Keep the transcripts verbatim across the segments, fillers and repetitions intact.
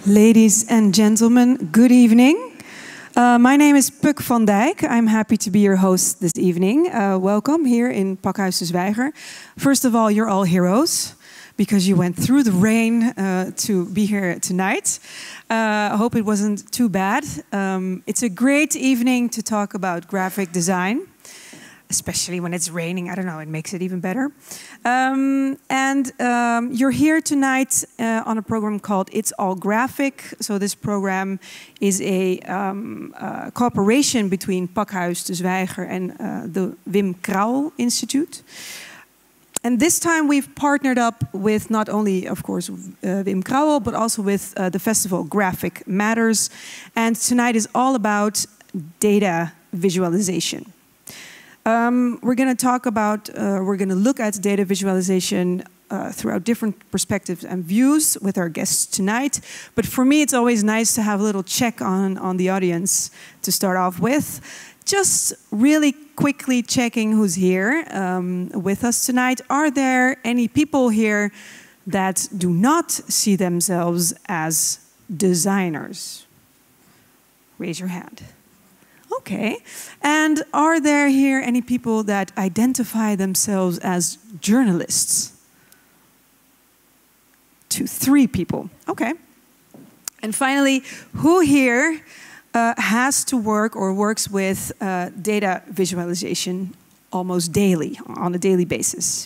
Ladies and gentlemen, good evening. Uh, my name is Puk van Dijk. I'm happy to be your host this evening. Uh, welcome here in Pakhuis de Zwijger. First of all, you're all heroes because you went through the rain uh, to be here tonight. Uh, I hope it wasn't too bad. Um, it's a great evening to talk about graphic design, especially when it's raining. I don't know, it makes it even better. Um, and um, you're here tonight uh, on a program called It's All Graphic. So this program is a um, uh, cooperation between Pakhuis de Zwijger and uh, the Wim Krauwel Institute. And this time we've partnered up with not only, of course, uh, Wim Krauwel, but also with uh, the festival Graphic Matters. And tonight is all about data visualization. Um, we're going to talk about, uh, we're going to look at data visualization uh, throughout different perspectives and views with our guests tonight. But for me, it's always nice to have a little check on, on the audience to start off with. Just really quickly checking who's here um, with us tonight. Are there any people here that do not see themselves as designers? Raise your hand. Okay. And are there here any people that identify themselves as journalists? Two, three people. Okay. And finally, who here uh, has to work or works with uh, data visualization almost daily, on a daily basis?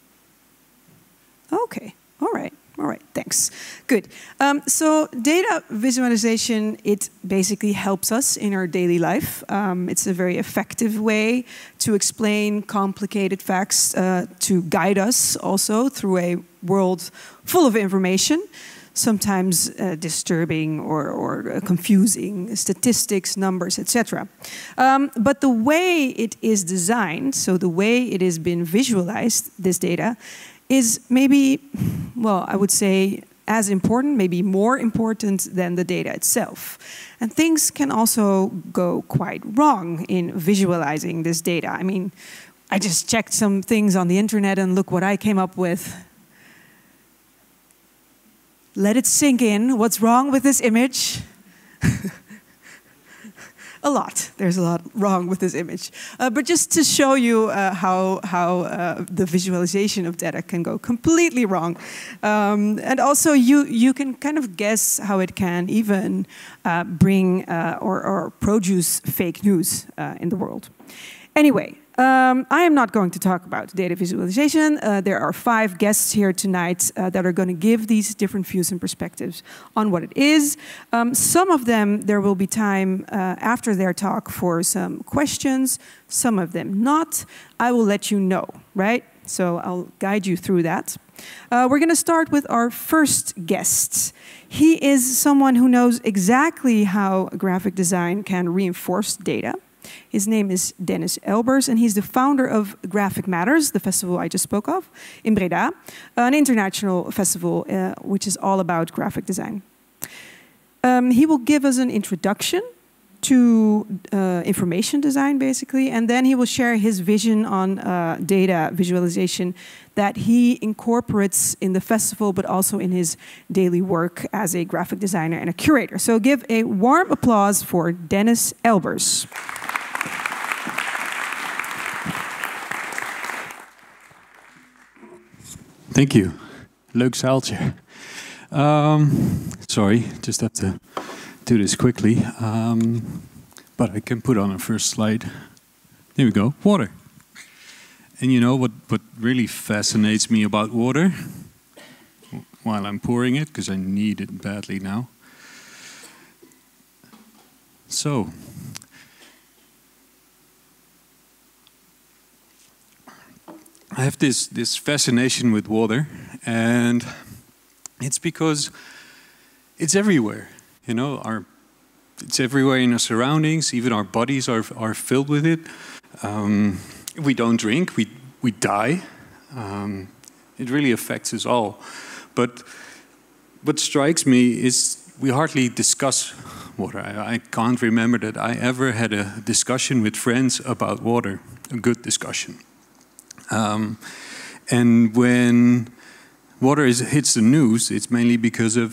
Okay. All right. All right, thanks. Good. Um, so data visualization, it basically helps us in our daily life. Um, it's a very effective way to explain complicated facts, uh, to guide us also through a world full of information, sometimes uh, disturbing or, or uh, confusing, statistics, numbers, et cetera. Um, but the way it is designed, so the way it has been visualized, this data, is maybe, well, I would say as important, maybe more important than the data itself. And things can also go quite wrong in visualizing this data. I mean, I just checked some things on the internet and look what I came up with. Let it sink in. What's wrong with this image? A lot. There's a lot wrong with this image. Uh, but just to show you uh, how, how uh, the visualization of data can go completely wrong. Um, and also you, you can kind of guess how it can even uh, bring uh, or, or produce fake news uh, in the world. Anyway, um, I am not going to talk about data visualization. Uh, there are five guests here tonight uh, that are going to give these different views and perspectives on what it is. Um, some of them, there will be time uh, after their talk for some questions, some of them not. I will let you know, right? So I'll guide you through that. Uh, we're going to start with our first guest. He is someone who knows exactly how graphic design can reinforce data. His name is Dennis Elbers, and he's the founder of Graphic Matters, the festival I just spoke of, in Breda, an international festival uh, which is all about graphic design. Um, he will give us an introduction to uh, information design, basically, and then he will share his vision on uh, data visualization that he incorporates in the festival, but also in his daily work as a graphic designer and a curator. So give a warm applause for Dennis Elbers. Thank you. Leuk zaaltje. Um, sorry, just have to do this quickly. Um, but I can put on a first slide. There we go, water. And you know what, what really fascinates me about water, while I'm pouring it, because I need it badly now. So, I have this, this fascination with water, and it's because it's everywhere. You know, our, it's everywhere in our surroundings, even our bodies are, are filled with it. Um, if we don't drink, we, we die. Um, it really affects us all. But what strikes me is we hardly discuss water. I, I can't remember that I ever had a discussion with friends about water, a good discussion. Um, and when water is, hits the news, it's mainly because of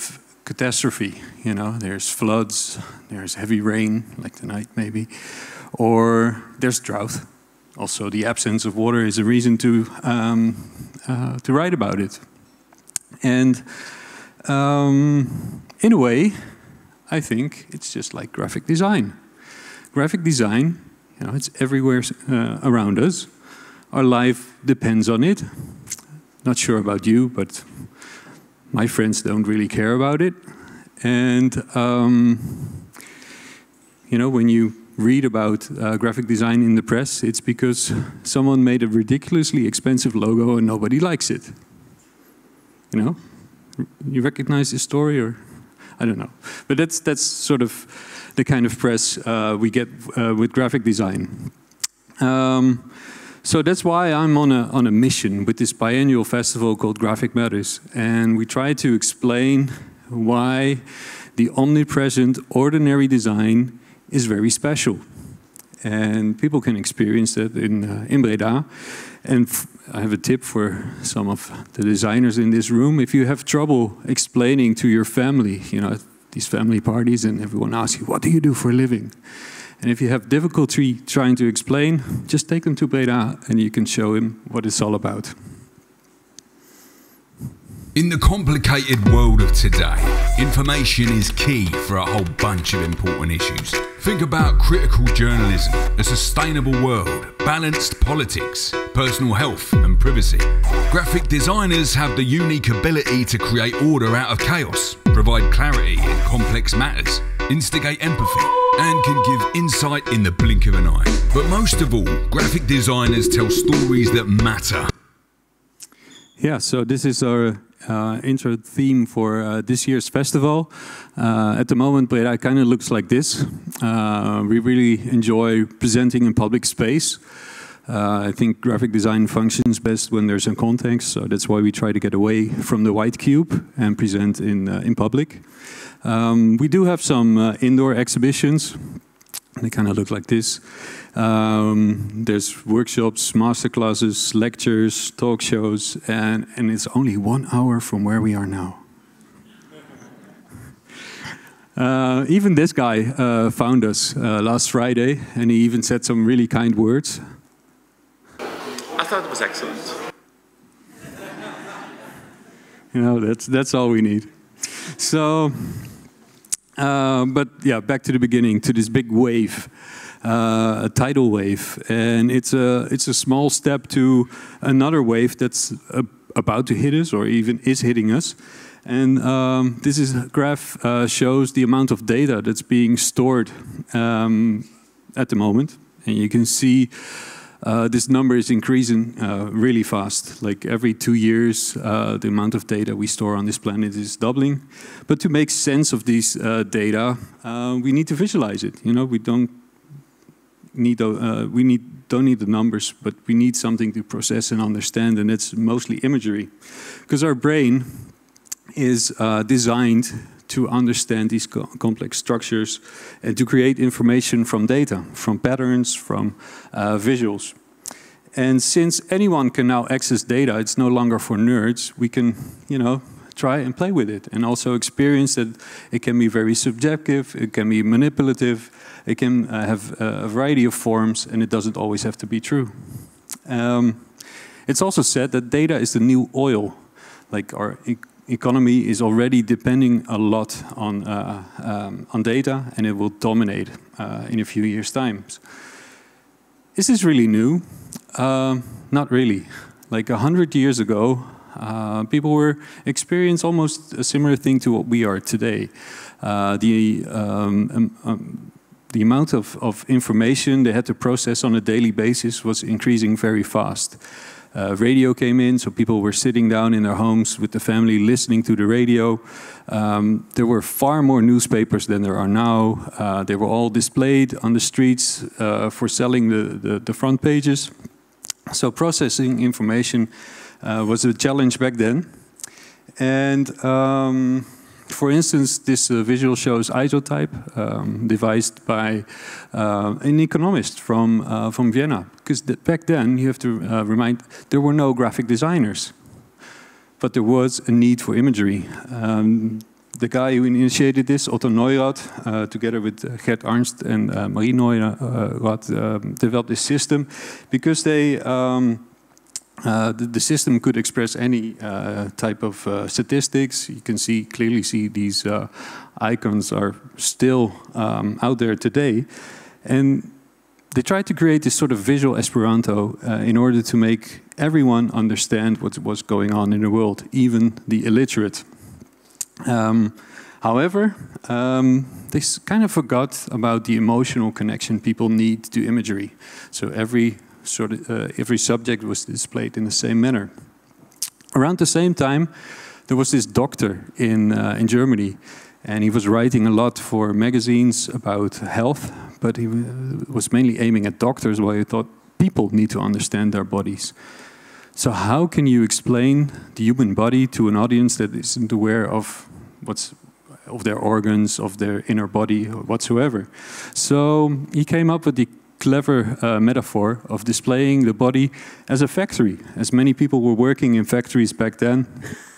catastrophe. You know, there's floods, there's heavy rain, like tonight maybe, or there's drought. Also, the absence of water is a reason to um, uh, to write about it. And um, in a way, I think it's just like graphic design. Graphic design, you know, it's everywhere uh, around us. Our life depends on it. Not sure about you, but my friends don't really care about it. And um, you know, when you read about uh, graphic design in the press, it's because someone made a ridiculously expensive logo and nobody likes it. You know, you recognize this story, or I don't know. But that's that's sort of the kind of press uh, we get uh, with graphic design. Um, so that's why I'm on a on a mission with this biannual festival called Graphic Matters, and we try to explain why the omnipresent, ordinary design is very special. And people can experience that in, uh, in Breda. And f I have a tip for some of the designers in this room. If you have trouble explaining to your family, you know, at these family parties, and everyone asks you, what do you do for a living? And if you have difficulty trying to explain, just take them to Breda and you can show him what it's all about. In the complicated world of today, information is key for a whole bunch of important issues. Think about critical journalism, a sustainable world, balanced politics, personal health and privacy. Graphic designers have the unique ability to create order out of chaos, provide clarity in complex matters, instigate empathy, and can give insight in the blink of an eye. But most of all, graphic designers tell stories that matter. Yeah, so this is our Uh, intro theme for uh, this year's festival. Uh, at the moment, Breda kind of looks like this. Uh, we really enjoy presenting in public space. Uh, I think graphic design functions best when there's a context, so that's why we try to get away from the white cube and present in, uh, in public. Um, we do have some uh, indoor exhibitions. They kind of look like this. Um, there's workshops, masterclasses, lectures, talk shows, and, and it's only one hour from where we are now. Uh, even this guy uh, found us uh, last Friday, and he even said some really kind words. I thought it was excellent. You know, that's, that's all we need. So, uh, but yeah, back to the beginning, to this big wave. Uh, a tidal wave, and it's a it's a small step to another wave that's uh, about to hit us, or even is hitting us. And um, this is a graph uh, shows the amount of data that's being stored um, at the moment, and you can see uh, this number is increasing uh, really fast. Like every two years, uh, the amount of data we store on this planet is doubling. But to make sense of these uh, data, uh, we need to visualize it. You know, we don't. Need, uh, we need, don't need the numbers, but we need something to process and understand, and it's mostly imagery. Because our brain is uh, designed to understand these co complex structures and to create information from data, from patterns, from uh, visuals. And since anyone can now access data, it's no longer for nerds, we can, you know, try and play with it, and also experience that it can be very subjective, it can be manipulative, it can uh, have a variety of forms, and it doesn't always have to be true. Um, it's also said that data is the new oil. Like our e economy is already depending a lot on, uh, um, on data, and it will dominate uh, in a few years' time. Is this really new? Uh, not really. Like a hundred years ago, Uh, people were experience almost a similar thing to what we are today. Uh, the um, um, um, the amount of, of information they had to process on a daily basis was increasing very fast. Uh, radio came in, so people were sitting down in their homes with the family listening to the radio. Um, there were far more newspapers than there are now. Uh, they were all displayed on the streets uh, for selling the, the, the front pages. So processing information Uh, was a challenge back then. And um, for instance, this uh, visual shows isotype, um, devised by uh, an economist from, uh, from Vienna. Because th back then, you have to uh, remind, there were no graphic designers. But there was a need for imagery. Um, the guy who initiated this, Otto Neurath, uh, together with uh, Gert Arnst and uh, Marie Neurath, uh, developed this system because they um, uh, the, the system could express any uh, type of uh, statistics. You can see clearly see these uh, icons are still um, out there today, and they tried to create this sort of visual Esperanto uh, in order to make everyone understand what was going on in the world, even the illiterate. Um, however, um, they kind of forgot about the emotional connection people need to imagery. So every sort of uh, every subject was displayed in the same manner. Around the same time, there was this doctor in uh, in Germany, and he was writing a lot for magazines about health, but he was mainly aiming at doctors, while he thought people need to understand their bodies. So how can you explain the human body to an audience that isn't aware of what's of their organs, of their inner body, or whatsoever? So he came up with the clever uh, metaphor of displaying the body as a factory. As many people were working in factories back then,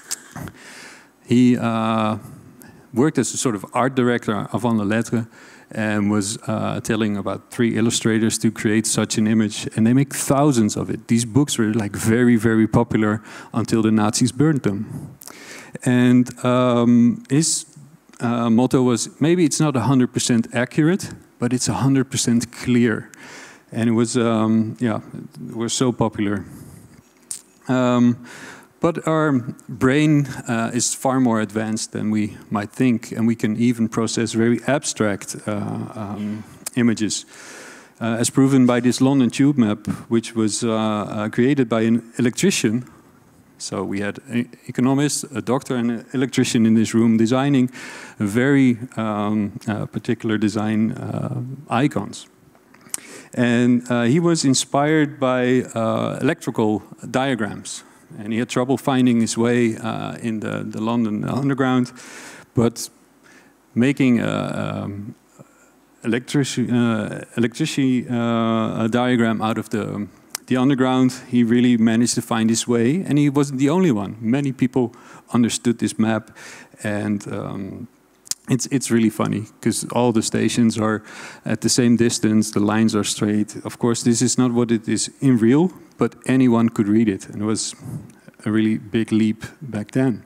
he uh, worked as a sort of art director of Avant la Lettre, and was uh, telling about three illustrators to create such an image, and they make thousands of it. These books were like very, very popular until the Nazis burned them. And um, his uh, motto was, maybe it's not one hundred percent accurate, but it's one hundred percent clear. And it was, um, yeah, it was so popular. Um, But our brain uh, is far more advanced than we might think, and we can even process very abstract uh, um, images, uh, as proven by this London Tube map, which was uh, uh, created by an electrician. So we had an economist, a doctor, and an electrician in this room designing very um, uh, particular design uh, icons. And uh, he was inspired by uh, electrical diagrams. And he had trouble finding his way uh, in the, the London Underground, but making a um, electric, uh, electricity uh, a diagram out of the, the underground, he really managed to find his way. And he wasn't the only one. Many people understood this map, and um, it's, it's really funny, because all the stations are at the same distance, the lines are straight. Of course, this is not what it is in real, but anyone could read it, and it was a really big leap back then.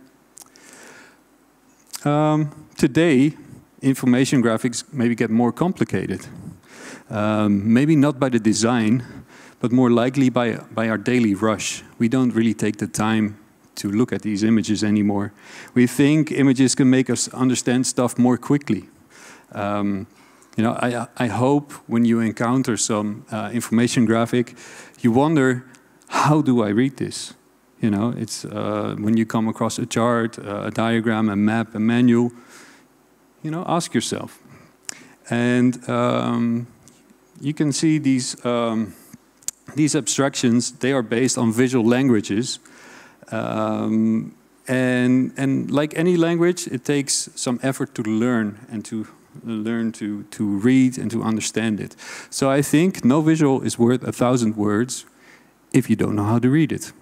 Um, today, information graphics maybe get more complicated. Um, maybe not by the design, but more likely by, by our daily rush. We don't really take the time to look at these images anymore. We think images can make us understand stuff more quickly. Um, you know, I, I hope when you encounter some uh, information graphic, you wonder, how do I read this? You know, it's uh, when you come across a chart, uh, a diagram, a map, a manual, you know, ask yourself. And um, you can see these, um, these abstractions, they are based on visual languages. Um, and, and like any language, it takes some effort to learn and to learn to, to read and to understand it. So I think no visual is worth a thousand words if you don't know how to read it.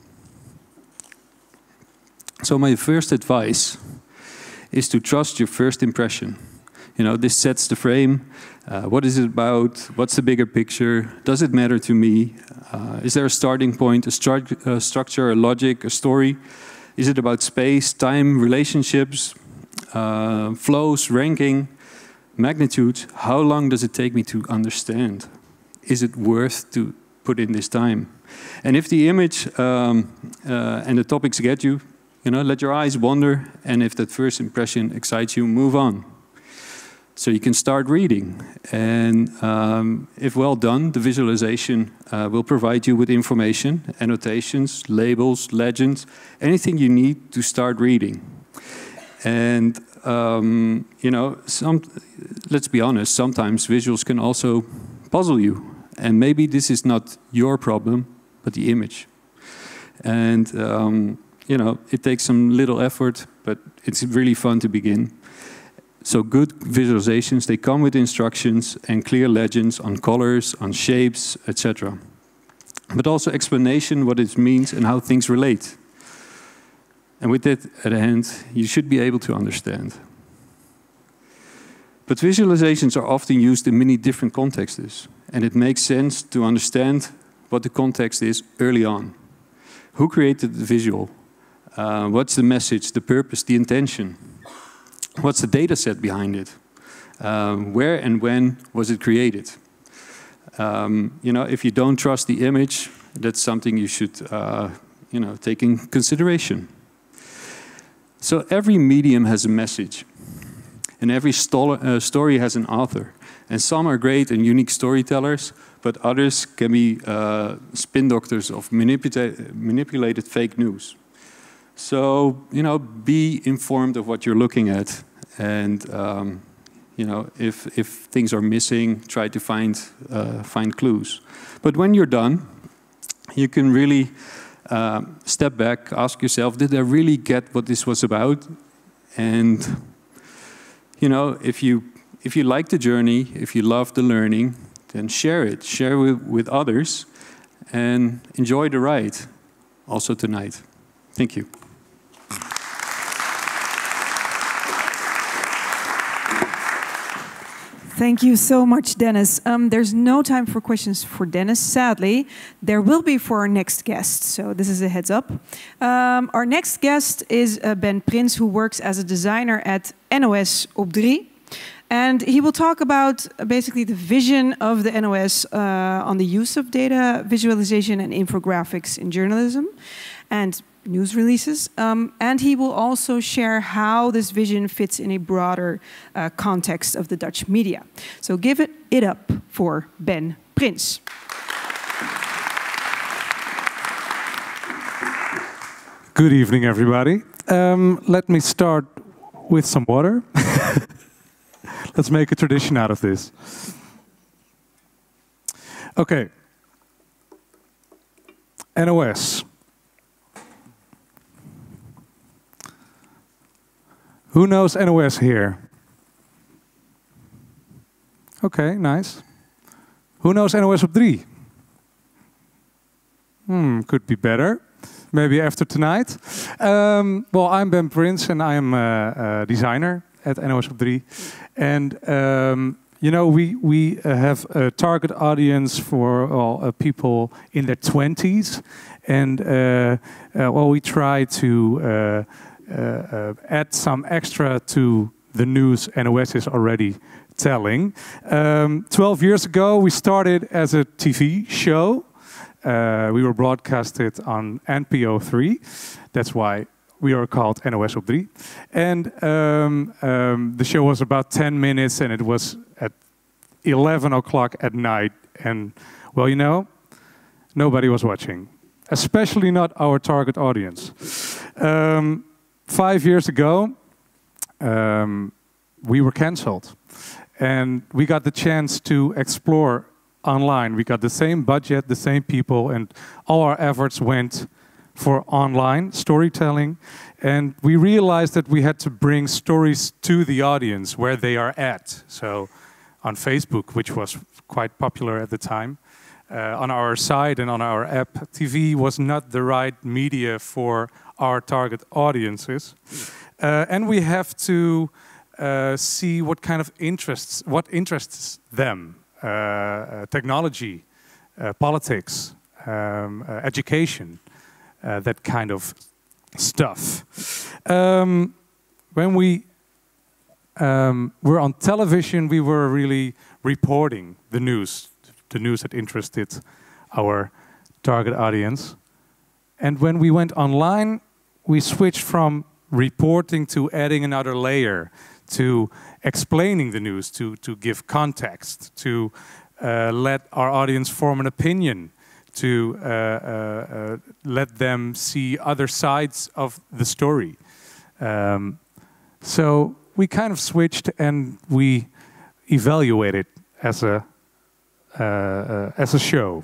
So my first advice is to trust your first impression. You know, this sets the frame. Uh, what is it about? What's the bigger picture? Does it matter to me? Uh, is there a starting point, a, stru a structure, a logic, a story? Is it about space, time, relationships, uh, flows, ranking, magnitude? How long does it take me to understand? Is it worth to put in this time? And if the image um, uh, and the topics get you, you know, let your eyes wander, and if that first impression excites you, move on. So you can start reading, and um, if well done, the visualization uh, will provide you with information, annotations, labels, legends, anything you need to start reading. And um, you know, some, let's be honest, sometimes visuals can also puzzle you, and maybe this is not your problem, but the image. And um, you know, it takes some little effort, but it's really fun to begin. So good visualizations, they come with instructions and clear legends on colors, on shapes, et cetera. But also explanation what it means and how things relate. And with that at hand, you should be able to understand. But visualizations are often used in many different contexts, and it makes sense to understand what the context is early on. Who created the visual? Uh, what's the message, the purpose, the intention? What's the data set behind it? Um, where and when was it created? Um, you know, if you don't trust the image, that's something you should uh, you know, take in consideration. So every medium has a message, and every sto uh, story has an author. And some are great and unique storytellers, but others can be uh, spin doctors of manipula manipulated fake news. So, you know, be informed of what you're looking at, and um, you know, if if things are missing, try to find uh, find clues. But when you're done, you can really uh, step back, ask yourself, did I really get what this was about? And you know, if you if you like the journey, if you love the learning, then share it, share it with others, and enjoy the ride, also tonight. Thank you. Thank you so much, Dennis. Um, there's no time for questions for Dennis, sadly. There will be for our next guest, so this is a heads up. Um, our next guest is uh, Ben Prins, who works as a designer at N O S op drie. And he will talk about uh, basically the vision of the N O S uh, on the use of data visualization and infographics in journalism and news releases. Um, and he will also share how this vision fits in a broader uh, context of the Dutch media. So give it, it up for Ben Prins. Good evening, everybody. Um, let me start with some water. Let's make a tradition out of this. Okay. N O S. Who knows N O S here? Okay, nice. Who knows N O S op drie? Hmm, could be better. Maybe after tonight. Um, well, I'm Ben Prins and I'm a, a designer at N O S op drie. And um, you know, we we uh, have a target audience for well, uh, people in their twenties, and uh, uh, well, we try to uh, uh, uh, add some extra to the news N O S is already telling. Um, Twelve years ago, we started as a T V show. Uh, we were broadcasted on N P O three. That's why we are called N O S op drie. And um, um, the show was about ten minutes, and it was at eleven o'clock at night. And, well, you know, nobody was watching, especially not our target audience. Um, five years ago, um, we were cancelled. And we got the chance to explore online. We got the same budget, the same people, and all our efforts went for online storytelling. And we realized that we had to bring stories to the audience where they are at. So on Facebook, which was quite popular at the time, uh, on our site and on our app, T V was not the right media for our target audiences. Uh, and we have to uh, see what kind of interests, what interests them. Uh, uh, technology, uh, politics, um, uh, education, uh, that kind of stuff. Um, when we um, were on television, we were really reporting the news, the news that interested our target audience. And when we went online, we switched from reporting to adding another layer, to explaining the news, to, to give context, to uh, let our audience form an opinion, to uh, uh, uh, let them see other sides of the story. Um, so we kind of switched and we evaluated as a, uh, uh, as a show.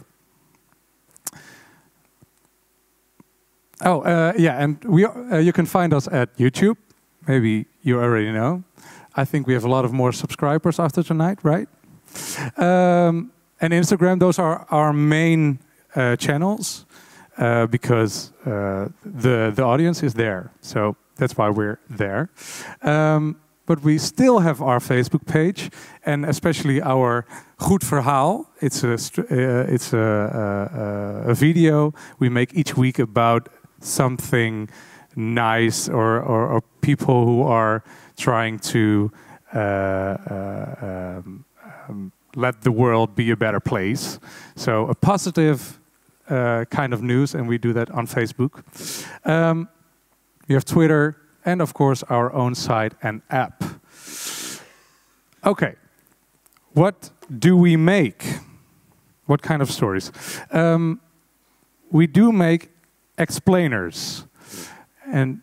Oh, uh, yeah, and we, uh, you can find us at YouTube. Maybe you already know. I think we have a lot of more subscribers after tonight, right? Um, and Instagram, those are our main uh, channels. uh, because uh, the, the audience is there. So that's why we're there. Um, but we still have our Facebook page, and especially our Goed Verhaal. It's a, uh, it's a, a, a video we make each week about something nice or, or, or people who are trying to uh, uh, um, um, let the world be a better place. So a positive uh, kind of news, and we do that on Facebook. Um, we have Twitter, and of course our own site and app. Okay, what do we make? What kind of stories? Um, we do make explainers. And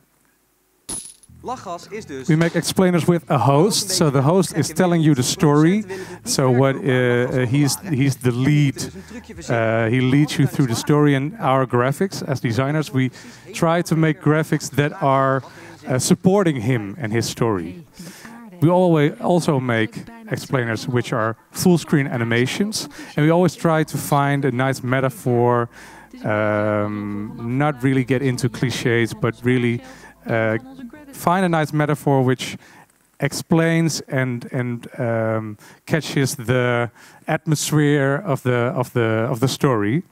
we make explainers with a host. So the host is telling you the story. So what uh, he's he's the lead. Uh, he leads you through the story, and our graphics as designers, we try to make graphics that are uh, supporting him and his story. We always also make explainers which are full screen animations, and we always try to find a nice metaphor. Um, not really get into cliches, but really uh, find a nice metaphor which explains and and um, catches the atmosphere of the of the of the story.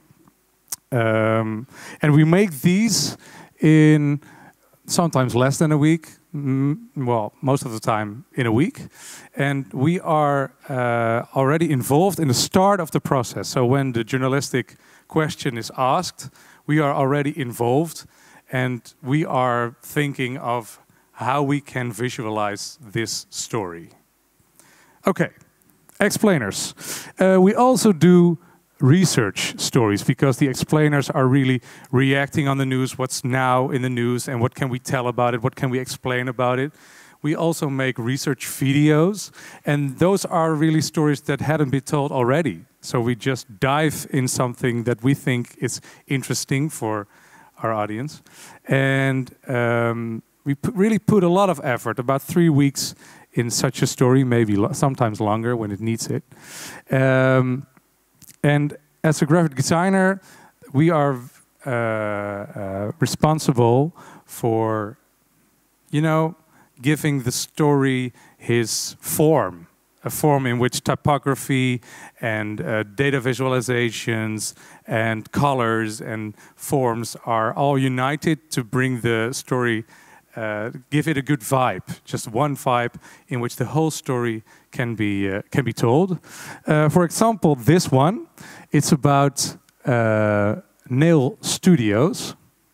Um, and we make these in sometimes less than a week. Mm, well, most of the time in a week. And we are uh, already involved in the start of the process. So when the journalistic question is asked, we are already involved, and we are thinking of how we can visualize this story. Okay, explainers. Uh, we also do research stories, because the explainers are really reacting on the news, what's now in the news, and what can we tell about it, what can we explain about it. We also make research videos, and those are really stories that hadn't been told already. So we just dive in something that we think is interesting for our audience. And um, we p really put a lot of effort, about three weeks in such a story, maybe lo sometimes longer when it needs it. Um, and as a graphic designer, we are uh, uh, responsible for, you know, giving the story his form. A form in which typography and uh, data visualizations and colors and forms are all united to bring the story, uh, give it a good vibe, just one vibe in which the whole story can be uh, can be told. Uh, for example, this one, it's about uh, Nail Studios.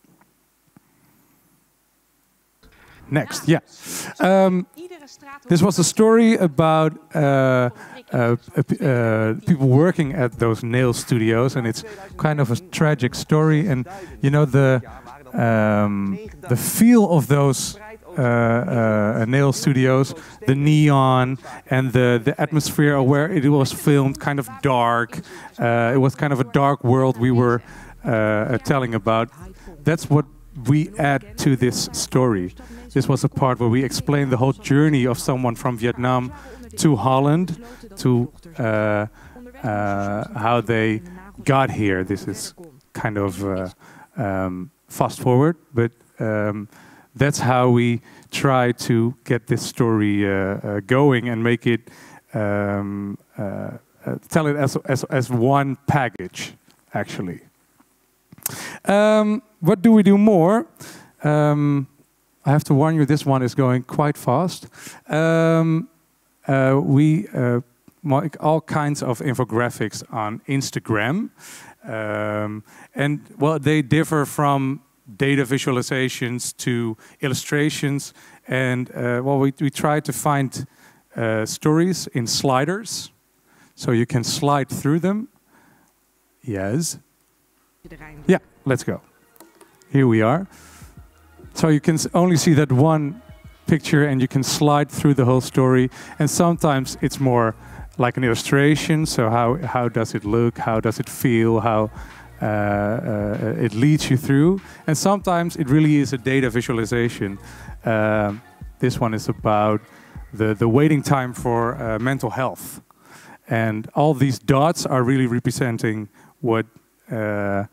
Next, yeah. Um, This was a story about uh, uh, uh, people working at those nail studios, and it's kind of a tragic story. And you know, the um, the feel of those uh, uh, nail studios, the neon and the the atmosphere where it was filmed, kind of dark. Uh, it was kind of a dark world we were uh, telling about. That's what we add to this story. This was a part where we explained the whole journey of someone from Vietnam to Holland, to uh, uh, how they got here. This is kind of uh, um, fast forward, but um, that's how we try to get this story uh, uh, going and make it, um, uh, uh, tell it as, as, as one package, actually. Um, what do we do more? Um, I have to warn you, this one is going quite fast. Um, uh, we uh, make all kinds of infographics on Instagram. Um, and well, they differ from data visualizations to illustrations. And uh, well, we, we try to find uh, stories in sliders. So you can slide through them. Yes. Yeah, let's go. Here we are. So you can only see that one picture, and you can slide through the whole story. And sometimes it's more like an illustration. So how, how does it look? How does it feel? How uh, uh, it leads you through. And sometimes it really is a data visualization. Uh, this one is about the, the waiting time for uh, mental health. And all these dots are really representing what uh,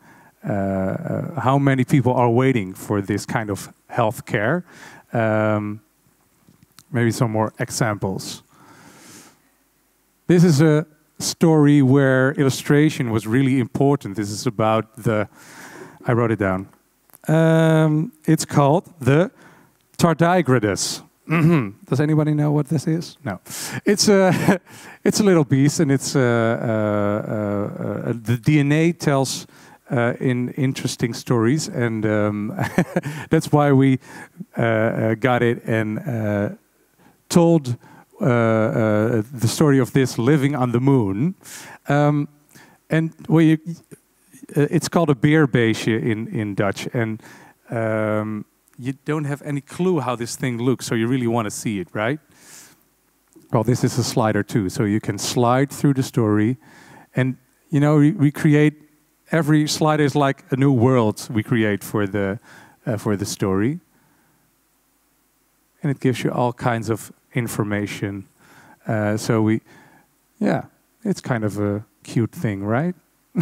uh, how many people are waiting for this kind of health care. Um, maybe some more examples. This is a story where illustration was really important. This is about the, I wrote it down. Um, it's called the Tardigrades. Mm-hmm. Does anybody know what this is? No. It's a, it's a little beast, and it's uh, uh, uh, uh, the D N A tells uh, in interesting stories, and um, that's why we uh, uh, got it and uh, told uh, uh, the story of this living on the moon. Um, and well, you, uh, it's called a beerbeestje in in Dutch, and um, you don't have any clue how this thing looks, so you really want to see it, right? Well, this is a slider too, so you can slide through the story, and you know we, we create every slider is like a new world we create for the uh, for the story, and it gives you all kinds of information. Uh, so we, yeah, it's kind of a cute thing, right?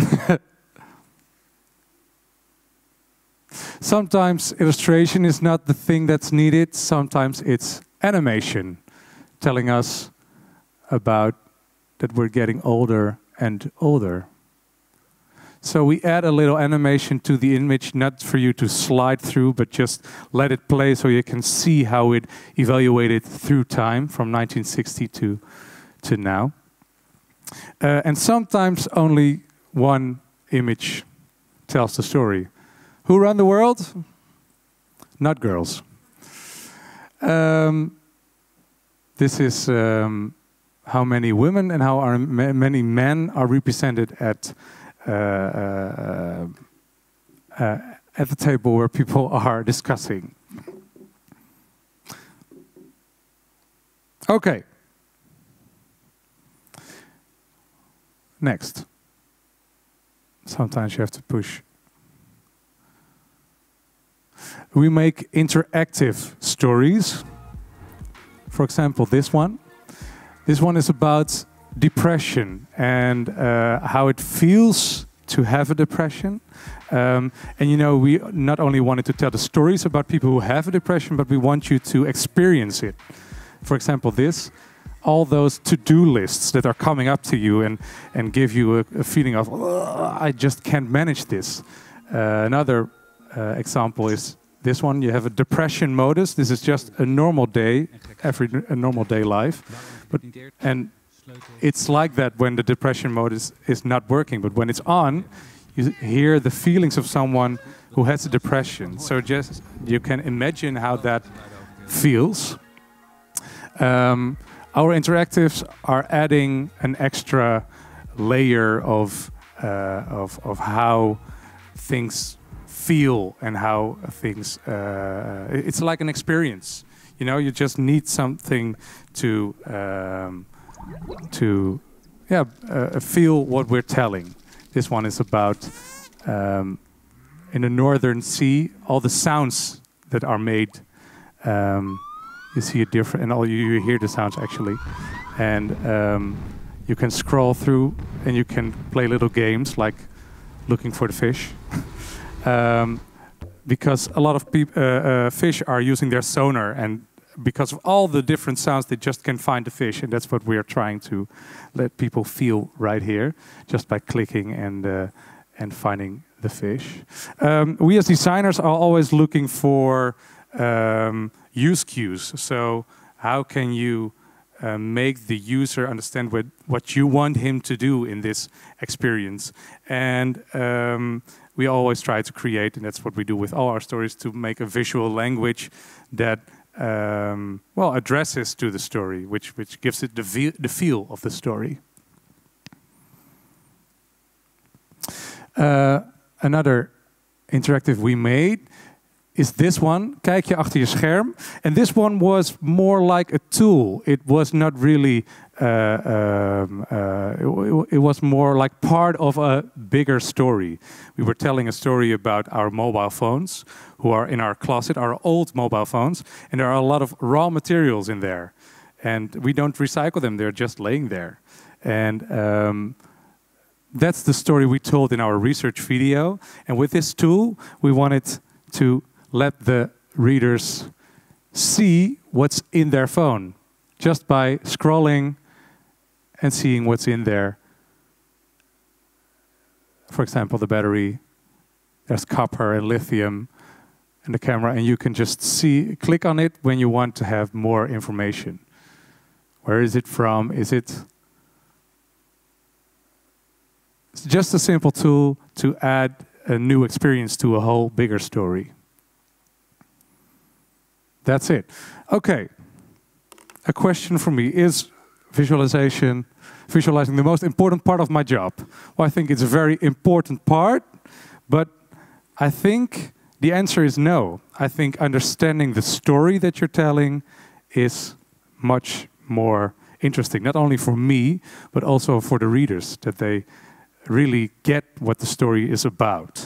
Sometimes illustration is not the thing that's needed. Sometimes it's animation, telling us about that we're getting older and older. So we add a little animation to the image, not for you to slide through, but just let it play so you can see how it evaluated through time from nineteen sixty to, to now. Uh, and sometimes only one image tells the story. Who run the world? Not girls. Um, this is um, how many women and how are ma many men are represented at uh, uh, uh, at the table where people are discussing. Okay. Next. Sometimes you have to push. We make interactive stories. For example, this one. This one is about depression and uh, how it feels to have a depression. Um, and you know, we not only wanted to tell the stories about people who have a depression, but we want you to experience it. For example, this. All those to-do lists that are coming up to you and, and give you a, a feeling of, oh, I just can't manage this. Uh, another uh, example is this one. You have a depression modus. This is just a normal day, every a normal day life. But, and it's like that when the depression modus is not working. But when it's on, you hear the feelings of someone who has a depression. So just you can imagine how that feels. Um, Our interactives are adding an extra layer of, uh, of, of how things feel and how things, uh, it's like an experience. You know, you just need something to, um, to yeah, uh, feel what we're telling. This one is about, um, in the Northern Sea, all the sounds that are made. Um, You see it different, and all you, you hear the sounds actually, and um, you can scroll through, and you can play little games like looking for the fish, um, because a lot of peop uh, uh, fish are using their sonar, and because of all the different sounds, they just can find the fish, and that's what we are trying to let people feel right here, just by clicking and uh, and finding the fish. Um, we as designers are always looking for Um, use cues. So how can you uh, make the user understand what, what you want him to do in this experience? And um, we always try to create, and that's what we do with all our stories, to make a visual language that um, well addresses to the story, which which gives it the, ve the feel of the story. Uh, another interactive we made is this one. Kijk je achter je scherm. And this one was more like a tool. It was not really, uh, um, uh, it, it was more like part of a bigger story. We were telling a story about our mobile phones, who are in our closet, our old mobile phones, and there are a lot of raw materials in there. And we don't recycle them, they're just laying there. And um, that's the story we told in our research video. And with this tool, we wanted to let the readers see what's in their phone just by scrolling and seeing what's in there. For example, the battery, there's copper and lithium and the camera, and you can just see, click on it when you want to have more information. Where is it from? Is it... It's just a simple tool to add a new experience to a whole bigger story. That's it. Okay. A question for me. Is visualization, visualizing the most important part of my job? Well, I think it's a very important part, but I think the answer is no. I think understanding the story that you're telling is much more interesting, not only for me, but also for the readers, that they really get what the story is about.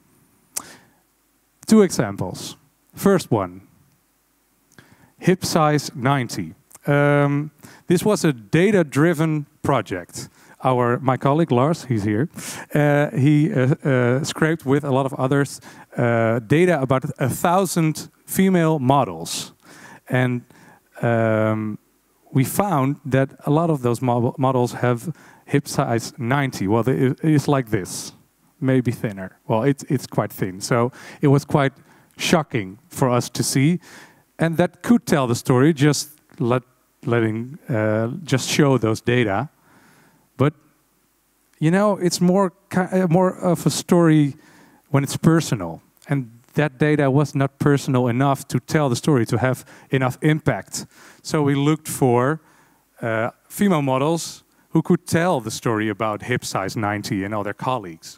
Two examples. First one, Hip Size ninety. Um, this was a data-driven project. Our, my colleague Lars, he's here, uh, he uh, uh, scraped with a lot of others uh, data about a thousand female models. And um, we found that a lot of those mo models have hip size ninety. Well, it is like this, maybe thinner. Well, it's, it's quite thin. So it was quite shocking for us to see. And that could tell the story, just let, letting, uh, just show those data. But, you know, it's more, uh, more of a story when it's personal. And that data was not personal enough to tell the story, to have enough impact. So we looked for uh, female models who could tell the story about Hip Size ninety and all their colleagues.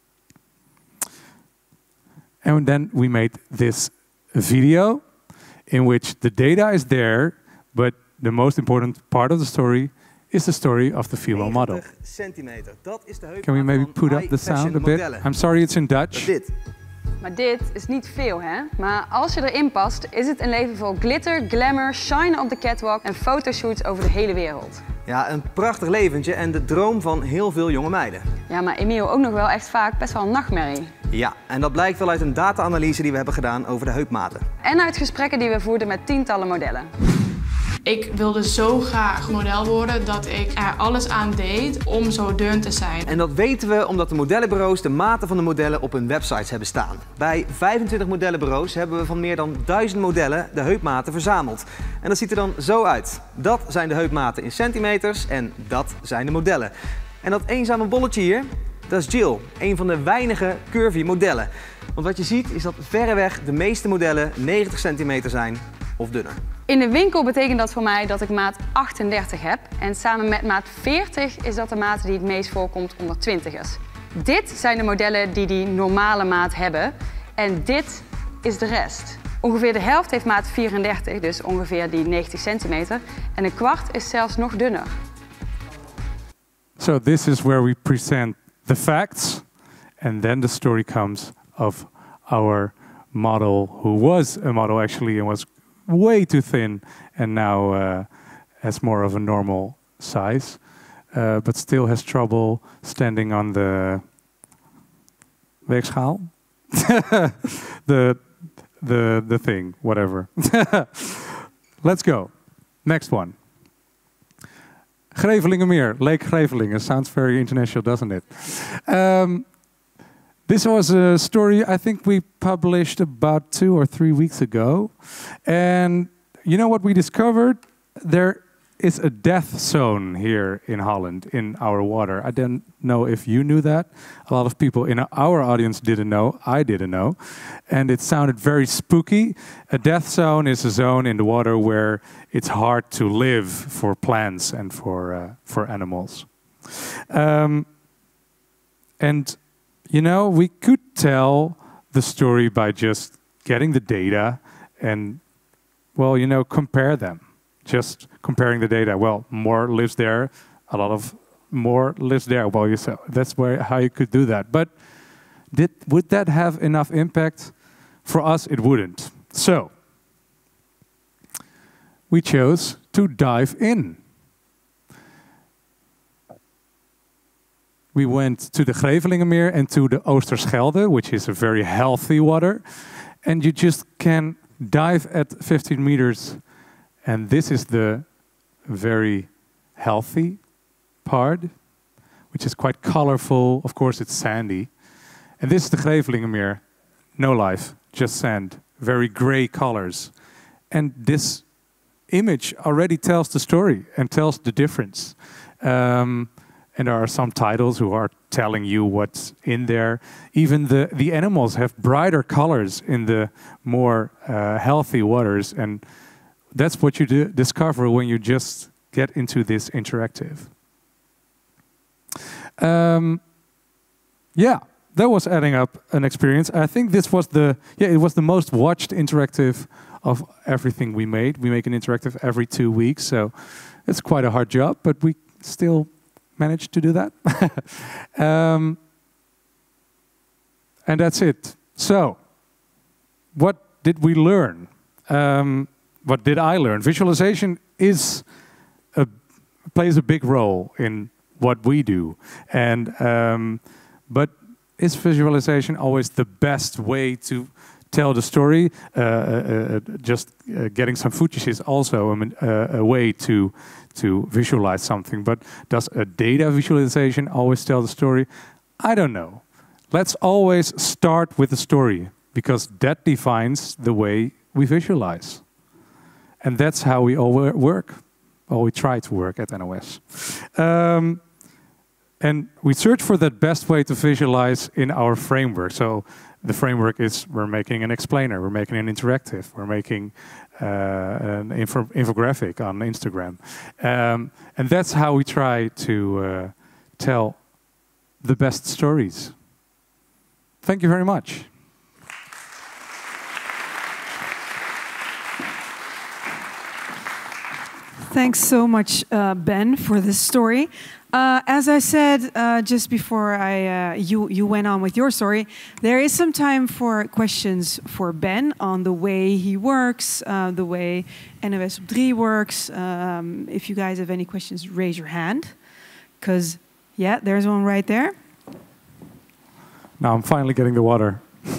And then we made this video in which the data is there, but the most important part of the story is the story of the female model. Centimeter. Dat is de heupmaat. Can we maybe van put up the sound a bit? modellen. I'm sorry, it's in Dutch. Dit. Maar dit is niet veel, hè? Maar als je erin past, is het een leven vol glitter, glamour, shine op de catwalk en fotoshoots over de hele wereld. Ja, een prachtig leventje en de droom van heel veel jonge meiden. Ja, maar Emiel ook nog wel echt vaak best wel een nachtmerrie. Ja, en dat blijkt wel uit een data-analyse die we hebben gedaan over de heupmaten. En uit gesprekken die we voerden met tientallen modellen. Ik wilde zo graag model worden dat ik er alles aan deed om zo dun te zijn. En dat weten we omdat de modellenbureaus de maten van de modellen op hun websites hebben staan. Bij vijfentwintig modellenbureaus hebben we van meer dan duizend modellen de heupmaten verzameld. En dat ziet er dan zo uit. Dat zijn de heupmaten in centimeters en dat zijn de modellen. En dat eenzame bolletje hier, dat is Jill, een van de weinige curvy modellen. Want wat je ziet is dat verreweg de meeste modellen negentig centimeter zijn of dunner. In de winkel betekent dat voor mij dat ik maat achtendertig heb. En samen met maat veertig is dat de maat die het meest voorkomt onder twintigers. Dit zijn de modellen die die normale maat hebben. En dit is de rest. Ongeveer de helft heeft maat vierendertig, dus ongeveer die negentig centimeter. En een kwart is zelfs nog dunner. So this is where we present the facts. And then the story comes of our model, who was a model actually and was way too thin and now uh, has more of a normal size, uh, but still has trouble standing on the weegschaal, the the the thing, whatever. Let's go. Next one. Grevelingenmeer, Lake Grevelingen. Sounds very international, doesn't it? Um, This was a story I think we published about two or three weeks ago. And you know what we discovered? There is a death zone here in Holland, in our water. I don't know if you knew that. A lot of people in our audience didn't know. I didn't know. And it sounded very spooky. A death zone is a zone in the water where it's hard to live for plants and for, uh, for animals. Um, and You know, we could tell the story by just getting the data and, well, you know, compare them. Just comparing the data. Well, more lives there, a lot of more lives there. Well, you said that's where how you could do that. But did would that have enough impact? For us, it wouldn't. So we chose to dive in. we went to the Grevelingenmeer and to the Oosterschelde, which is a very healthy water. And you just can dive at fifteen meters. And this is the very healthy part, which is quite colorful. Of course, it's sandy. And this is the Grevelingenmeer. No life, just sand. Very gray colors. And this image already tells the story and tells the difference. Um, and there are some titles who are telling you what's in there. Even the, the animals have brighter colors in the more uh, healthy waters. And that's what you do discover when you just get into this interactive. Um, yeah, that was adding up an experience. I think this was the, yeah, it was the most watched interactive of everything we made. We make an interactive every two weeks, so it's quite a hard job, but we still managed to do that. um, and that's it. So, what did we learn? Um, what did I learn? Visualization is a, plays a big role in what we do, and um, but is visualization always the best way to tell the story? Uh, uh, just uh, getting some footage is also a, uh, a way to to visualize something. But does a data visualization always tell the story? I don't know. Let's always start with the story, because that defines the way we visualize. And that's how we all work, or we try to work at N O S. Um, and we search for that best way to visualize in our framework. So the framework is, we're making an explainer, we're making an interactive, we're making uh, an info infographic on Instagram. Um, and that's how we try to uh, tell the best stories. Thank you very much. Thanks so much, uh, Ben, for this story. Uh, as I said uh, just before I, uh, you, you went on with your story, there is some time for questions for Ben on the way he works, uh, the way N O S op drie works. Um, if you guys have any questions, raise your hand. Because, yeah, there's one right there. Now I'm finally getting the water.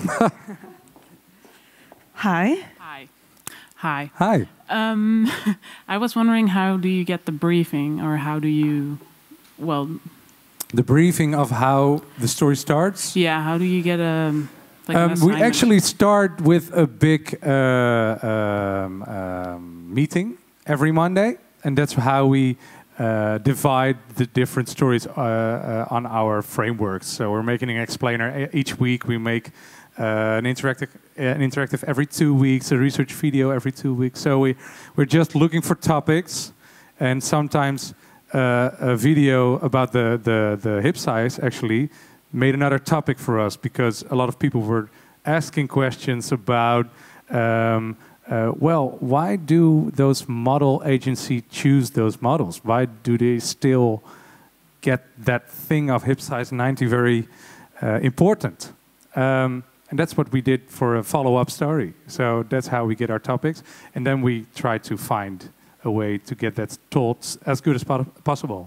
Hi. Hi. Hi. Hi. Um, I was wondering, how do you get the briefing, or how do you, well... The briefing of how the story starts? Yeah, how do you get a... Like um, an we actually start with a big uh, um, um, meeting every Monday, and that's how we uh, divide the different stories uh, uh, on our frameworks. So we're making an explainer each week. We make uh, an interactive, uh, an interactive every two weeks, a research video every two weeks. So we we're just looking for topics, and sometimes uh, a video about the the the hip size actually made another topic for us, because a lot of people were asking questions about, um, uh, well, why do those model agencies choose those models? Why do they still get that thing of hip size ninety very uh, important? Um, and that's what we did for a follow-up story. So that's how we get our topics. And then we try to find a way to get that told as good as po possible.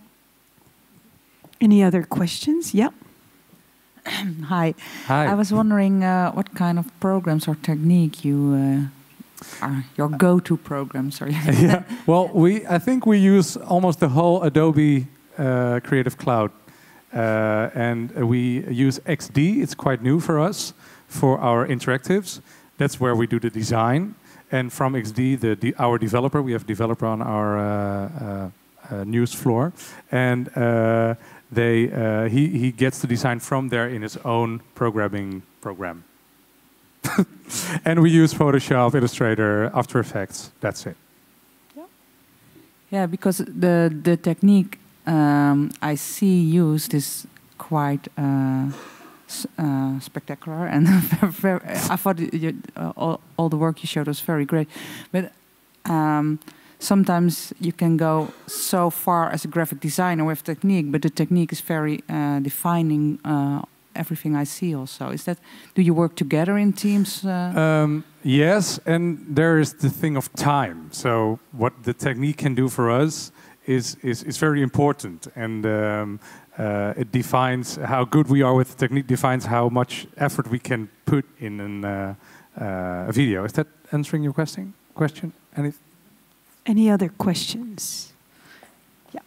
Any other questions? Yeah. Hi. Hi. I was wondering uh, what kind of programs or technique you uh, are your go-to programs are. Yeah. Well, we I think we use almost the whole Adobe uh, Creative Cloud, uh, and we use X D. It's quite new for us for our interactives. That's where we do the design, and from X D, the, the our developer, we have a developer on our uh, uh, uh, news floor, and. Uh, They, uh, he, he gets the design from there in his own programming program. And we use Photoshop, Illustrator, After Effects. That's it. Yeah, yeah, because the the technique um, I see used is quite uh, uh, spectacular, and very, I thought you, uh, all, all the work you showed was very great. But um, sometimes you can go so far as a graphic designer with technique, but the technique is very uh, defining uh, everything I see also. Is that, do you work together in teams? Uh? Um, yes, and there is the thing of time. So what the technique can do for us is, is, is very important. And um, uh, it defines how good we are with the technique, defines how much effort we can put in an, uh, uh, a video. Is that answering your question? Question? Any? Any other questions? Yeah.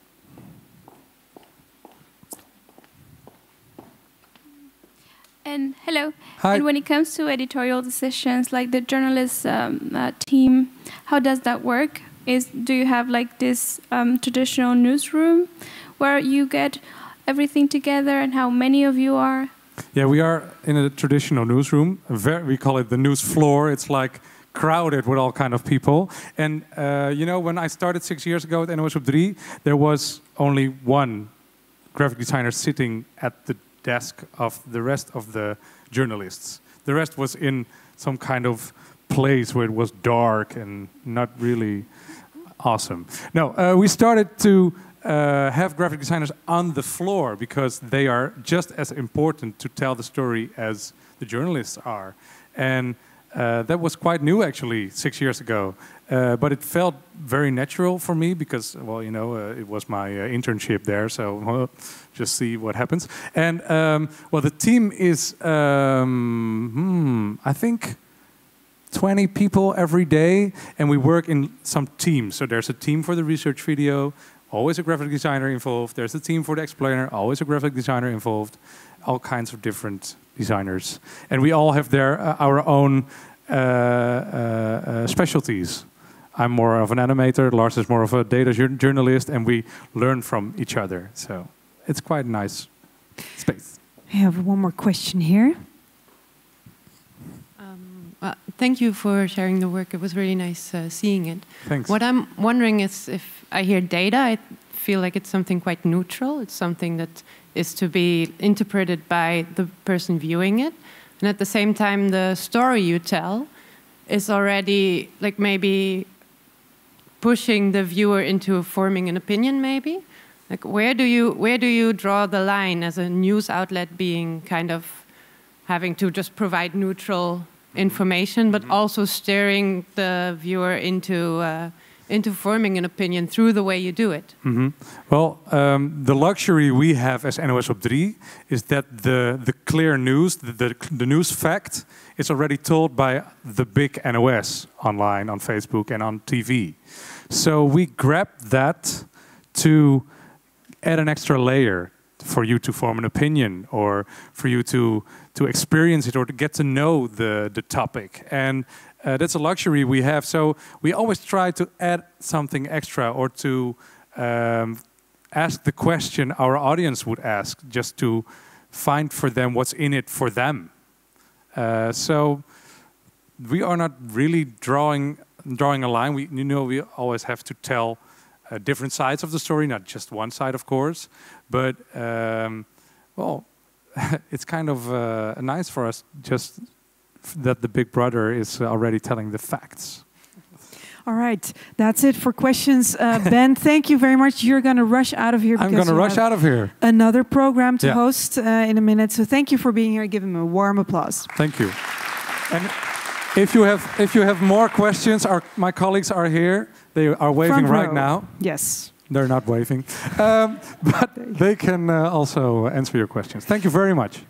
And hello. Hi. And when it comes to editorial decisions, like the journalist um, uh, team, how does that work? Is do you have like this um, traditional newsroom where you get everything together, and how many of you are? Yeah, we are in a traditional newsroom. A very, we call it the news floor. It's like crowded with all kind of people. And uh, you know, when I started six years ago at N O S op drie, there was only one graphic designer sitting at the desk of the rest of the journalists. The rest was in some kind of place where it was dark and not really awesome. No, uh, we started to uh, have graphic designers on the floor because they are just as important to tell the story as the journalists are. And uh, that was quite new actually six years ago. Uh, but it felt very natural for me because, well, you know, uh, it was my uh, internship there, so well, just see what happens. And, um, well, the team is, um, hmm, I think, twenty people every day, and we work in some teams. So there's a team for the research video, always a graphic designer involved. There's a team for the explainer, always a graphic designer involved. All kinds of different designers. And we all have their, uh, our own uh, uh, uh, specialties. I'm more of an animator, Lars is more of a data journalist, and we learn from each other. So it's quite a nice space. I have one more question here. Um, well, thank you for sharing the work. It was really nice uh, seeing it. Thanks. What I'm wondering is, if I hear data, I feel like it's something quite neutral. It's something that is to be interpreted by the person viewing it. And at the same time, the story you tell is already like maybe pushing the viewer into forming an opinion, maybe? Like, where do you where do you draw the line as a news outlet being kind of having to just provide neutral information, but also steering the viewer into uh, into forming an opinion through the way you do it? Mm-hmm. Well, um, the luxury we have as N O S op drie is that the the clear news, the, the the news fact, is already told by the big N O S online, on Facebook and on T V. So we grab that to add an extra layer for you to form an opinion, or for you to to experience it, or to get to know the the topic. And uh, that's a luxury we have. So we always try to add something extra, or to um, ask the question our audience would ask, just to find for them what's in it for them. Uh, so we are not really drawing drawing a line. We, you know, we always have to tell uh, different sides of the story, not just one side, of course. But um, well, it's kind of uh, nice for us just that the big brother is already telling the facts. All right, that's it for questions. Uh, Ben, thank you very much. You're going to rush out of here. I'm going to rush out of here. Another program to yeah. host uh, in a minute. So thank you for being here. Give him a warm applause. Thank you. And if you have if you have more questions, our my colleagues are here. They are waving Front right row. now. Yes. They're not waving, um, but they can uh, also answer your questions. Thank you very much.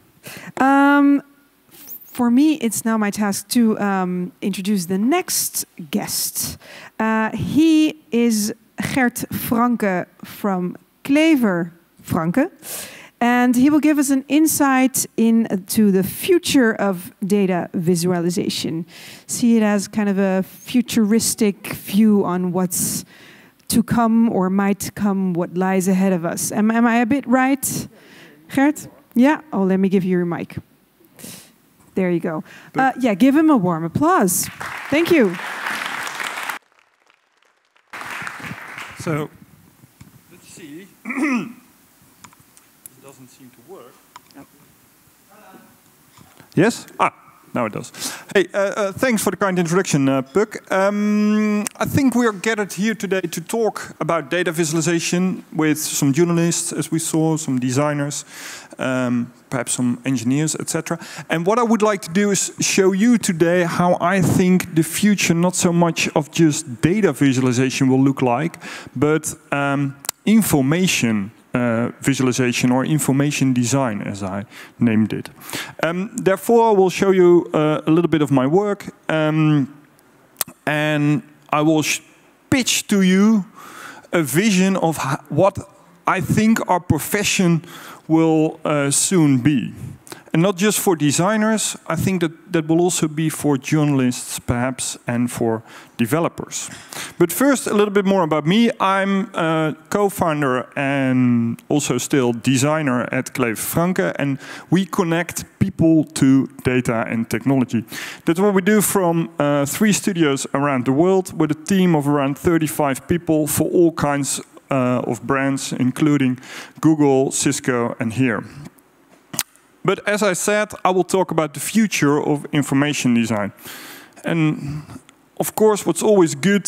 Um, For me, it's now my task to um, introduce the next guest. Uh, he is Gert Franke from Clever Franke. And he will give us an insight into the future of data visualization. See it as kind of a futuristic view on what's to come or might come, what lies ahead of us. Am, am I a bit right, Gert? Yeah? Oh, let me give you your mic. There you go. Uh, yeah, give him a warm applause. Thank you. So, let's see. This doesn't seem to work. Yes? Ah, now it does. Hey, uh, uh, thanks for the kind introduction, uh, Puk. Um, I think we are gathered here today to talk about data visualization with some journalists, as we saw, some designers, um, perhaps some engineers, et cetera. And what I would like to do is show you today how I think the future, not so much of just data visualization will look like, but um, information uh, visualization or information design, as I named it. Um, therefore, I will show you uh, a little bit of my work, um, and I will pitch to you a vision of what I think our profession will uh, soon be. And not just for designers, I think that that will also be for journalists, perhaps, and for developers. But first, a little bit more about me. I'm a co-founder and also still designer at Kleve Franke, and we connect people to data and technology. That's what we do from uh, three studios around the world with a team of around thirty-five people for all kinds uh, of brands, including Google, Cisco, and here. But as I said, I will talk about the future of information design. And of course, what's always good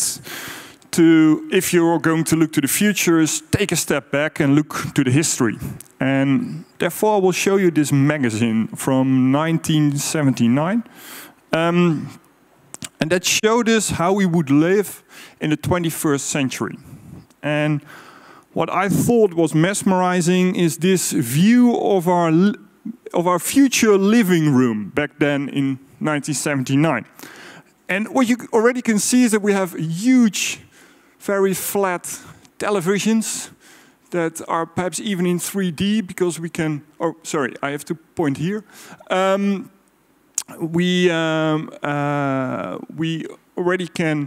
to, if you're going to look to the future, is take a step back and look to the history. And therefore, I will show you this magazine from nineteen seventy-nine. Um, and that showed us how we would live in the twenty-first century. And what I thought was mesmerizing is this view of our of our future living room back then in nineteen seventy-nine. And what you already can see is that we have huge, very flat televisions that are perhaps even in three D because we can, oh, sorry, I have to point here. Um, we, um, uh, we already can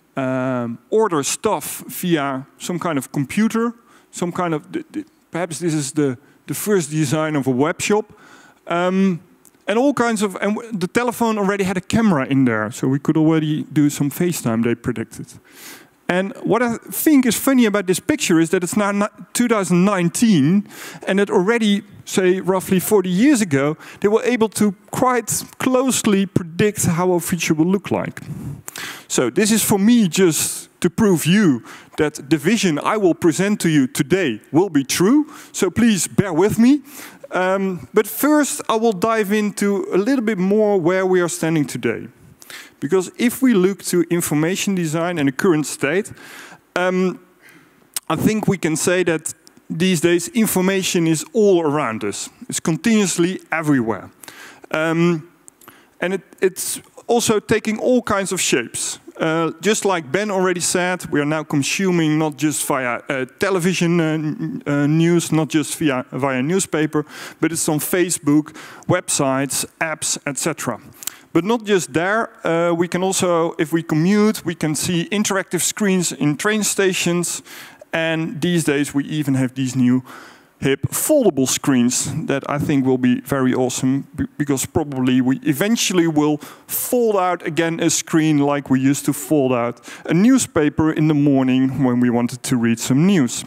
um, order stuff via some kind of computer, some kind of, perhaps this is the, the first design of a web shop. Um, and all kinds of, and the telephone already had a camera in there, so we could already do some FaceTime, they predicted. And what I think is funny about this picture is that it's now two thousand nineteen, and that already, say, roughly forty years ago, they were able to quite closely predict how our future will look like. So this is for me just to prove you that the vision I will present to you today will be true, so please bear with me. Um, but first, I will dive into a little bit more where we are standing today. Because if we look to information design and the current state, um, I think we can say that these days information is all around us. It's continuously everywhere. Um, and it, it's also taking all kinds of shapes. Uh, just like Ben already said, we are now consuming not just via uh, television uh, uh, news, not just via, via newspaper, but it's on Facebook, websites, apps, et cetera. But not just there, uh, we can also, if we commute, we can see interactive screens in train stations, and these days we even have these new hip foldable screens that I think will be very awesome, because probably we eventually will fold out again a screen like we used to fold out a newspaper in the morning when we wanted to read some news.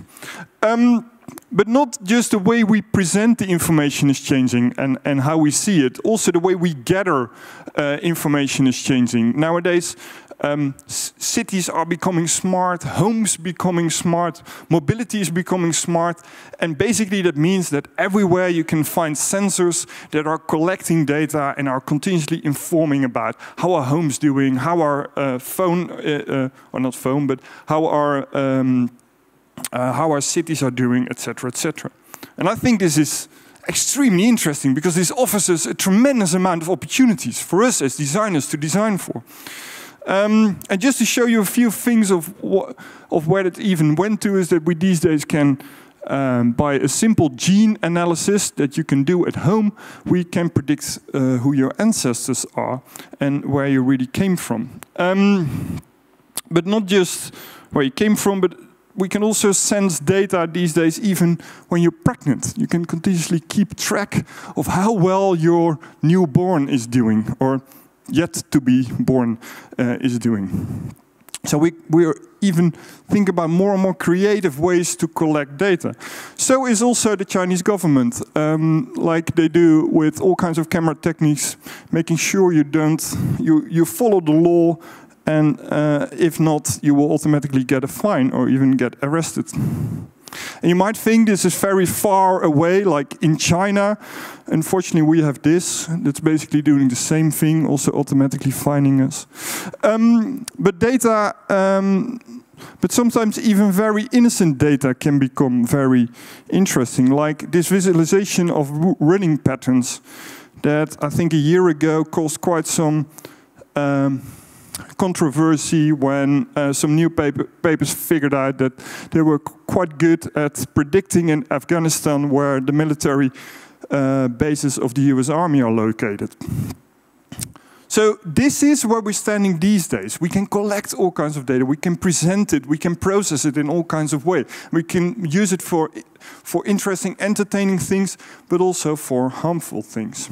Um, But not just the way we present the information is changing and, and how we see it. Also the way we gather uh, information is changing. Nowadays, um, cities are becoming smart, homes becoming smart, mobility is becoming smart. And basically that means that everywhere you can find sensors that are collecting data and are continuously informing about how our home's doing, how our uh, phone, uh, uh, or not phone, but how our um, Uh, how our cities are doing, et cetera, et cetera. And I think this is extremely interesting because this offers us a tremendous amount of opportunities for us as designers to design for. Um, and just to show you a few things of, what, of where it even went to is that we these days can, um, by a simple gene analysis that you can do at home, we can predict uh, who your ancestors are and where you really came from. Um, but not just where you came from, but we can also sense data these days even when you're pregnant. You can continuously keep track of how well your newborn is doing, or yet to be born uh, is doing. So we we even think about more and more creative ways to collect data. So is also the Chinese government, um, like they do with all kinds of camera techniques, making sure you don't you you follow the law. And uh, if not, you will automatically get a fine or even get arrested. And you might think this is very far away, like in China. Unfortunately, we have this. That's basically doing the same thing, also automatically fining us. Um, but data um, but sometimes even very innocent data can become very interesting, like this visualization of running patterns that I think a year ago caused quite some um, controversy when uh, some new paper, papers figured out that they were quite good at predicting in Afghanistan where the military uh, bases of the U S Army are located. So this is where we're standing these days. We can collect all kinds of data, we can present it, we can process it in all kinds of ways. We can use it for, for interesting, entertaining things, but also for harmful things.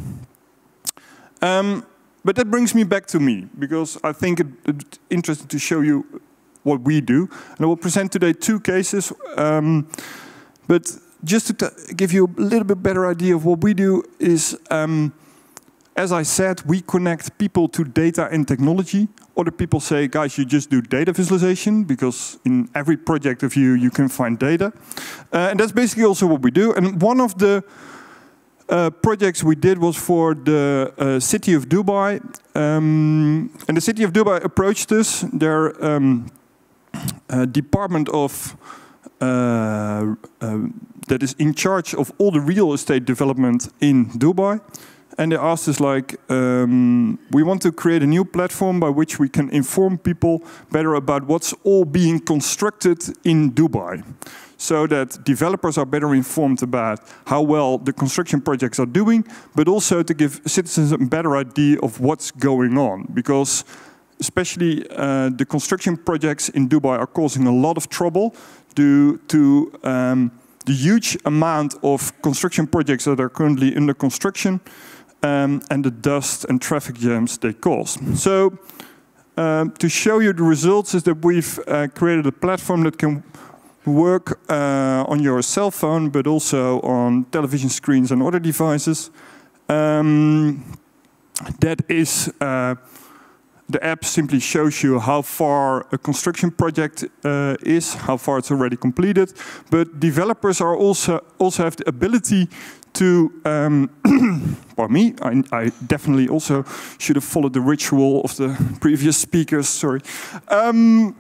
Um, But that brings me back to me, because I think it's it, interesting to show you what we do. And I will present today two cases. Um, but just to give you a little bit better idea of what we do is, um, as I said, we connect people to data and technology. Other people say, guys, you just do data visualization, because in every project of you, you can find data. Uh, and that's basically also what we do. And one of the Uh, projects we did was for the uh, city of Dubai, um, and the city of Dubai approached us. Their um, uh, department of uh, uh, that is in charge of all the real estate development in Dubai, and they asked us like, um, we want to create a new platform by which we can inform people better about what's all being constructed in Dubai, so that developers are better informed about how well the construction projects are doing, but also to give citizens a better idea of what's going on. Because especially uh, the construction projects in Dubai are causing a lot of trouble due to um, the huge amount of construction projects that are currently under construction um, and the dust and traffic jams they cause. So um, to show you the results is that we've uh, created a platform that can work uh, on your cell phone, but also on television screens and other devices. Um, that is, uh, the app simply shows you how far a construction project uh, is, how far it's already completed. But developers are also also have the ability to, um, pardon me, I, I definitely also should have followed the ritual of the previous speakers. Sorry. Um,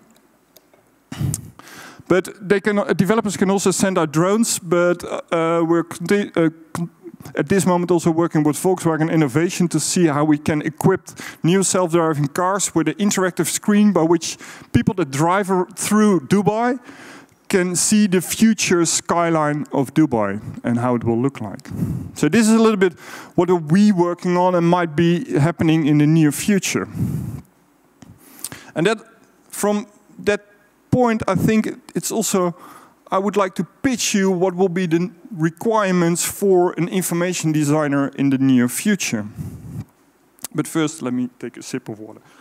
But they can, uh, developers can also send out drones, but uh, we're uh, at this moment also working with Volkswagen Innovation to see how we can equip new self-driving cars with an interactive screen by which people that drive through Dubai can see the future skyline of Dubai and how it will look like. So this is a little bit what are we working on and might be happening in the near future. And that, from that point, I think it's also, I would like to pitch you what will be the requirements for an information designer in the near future. But first, let me take a sip of water.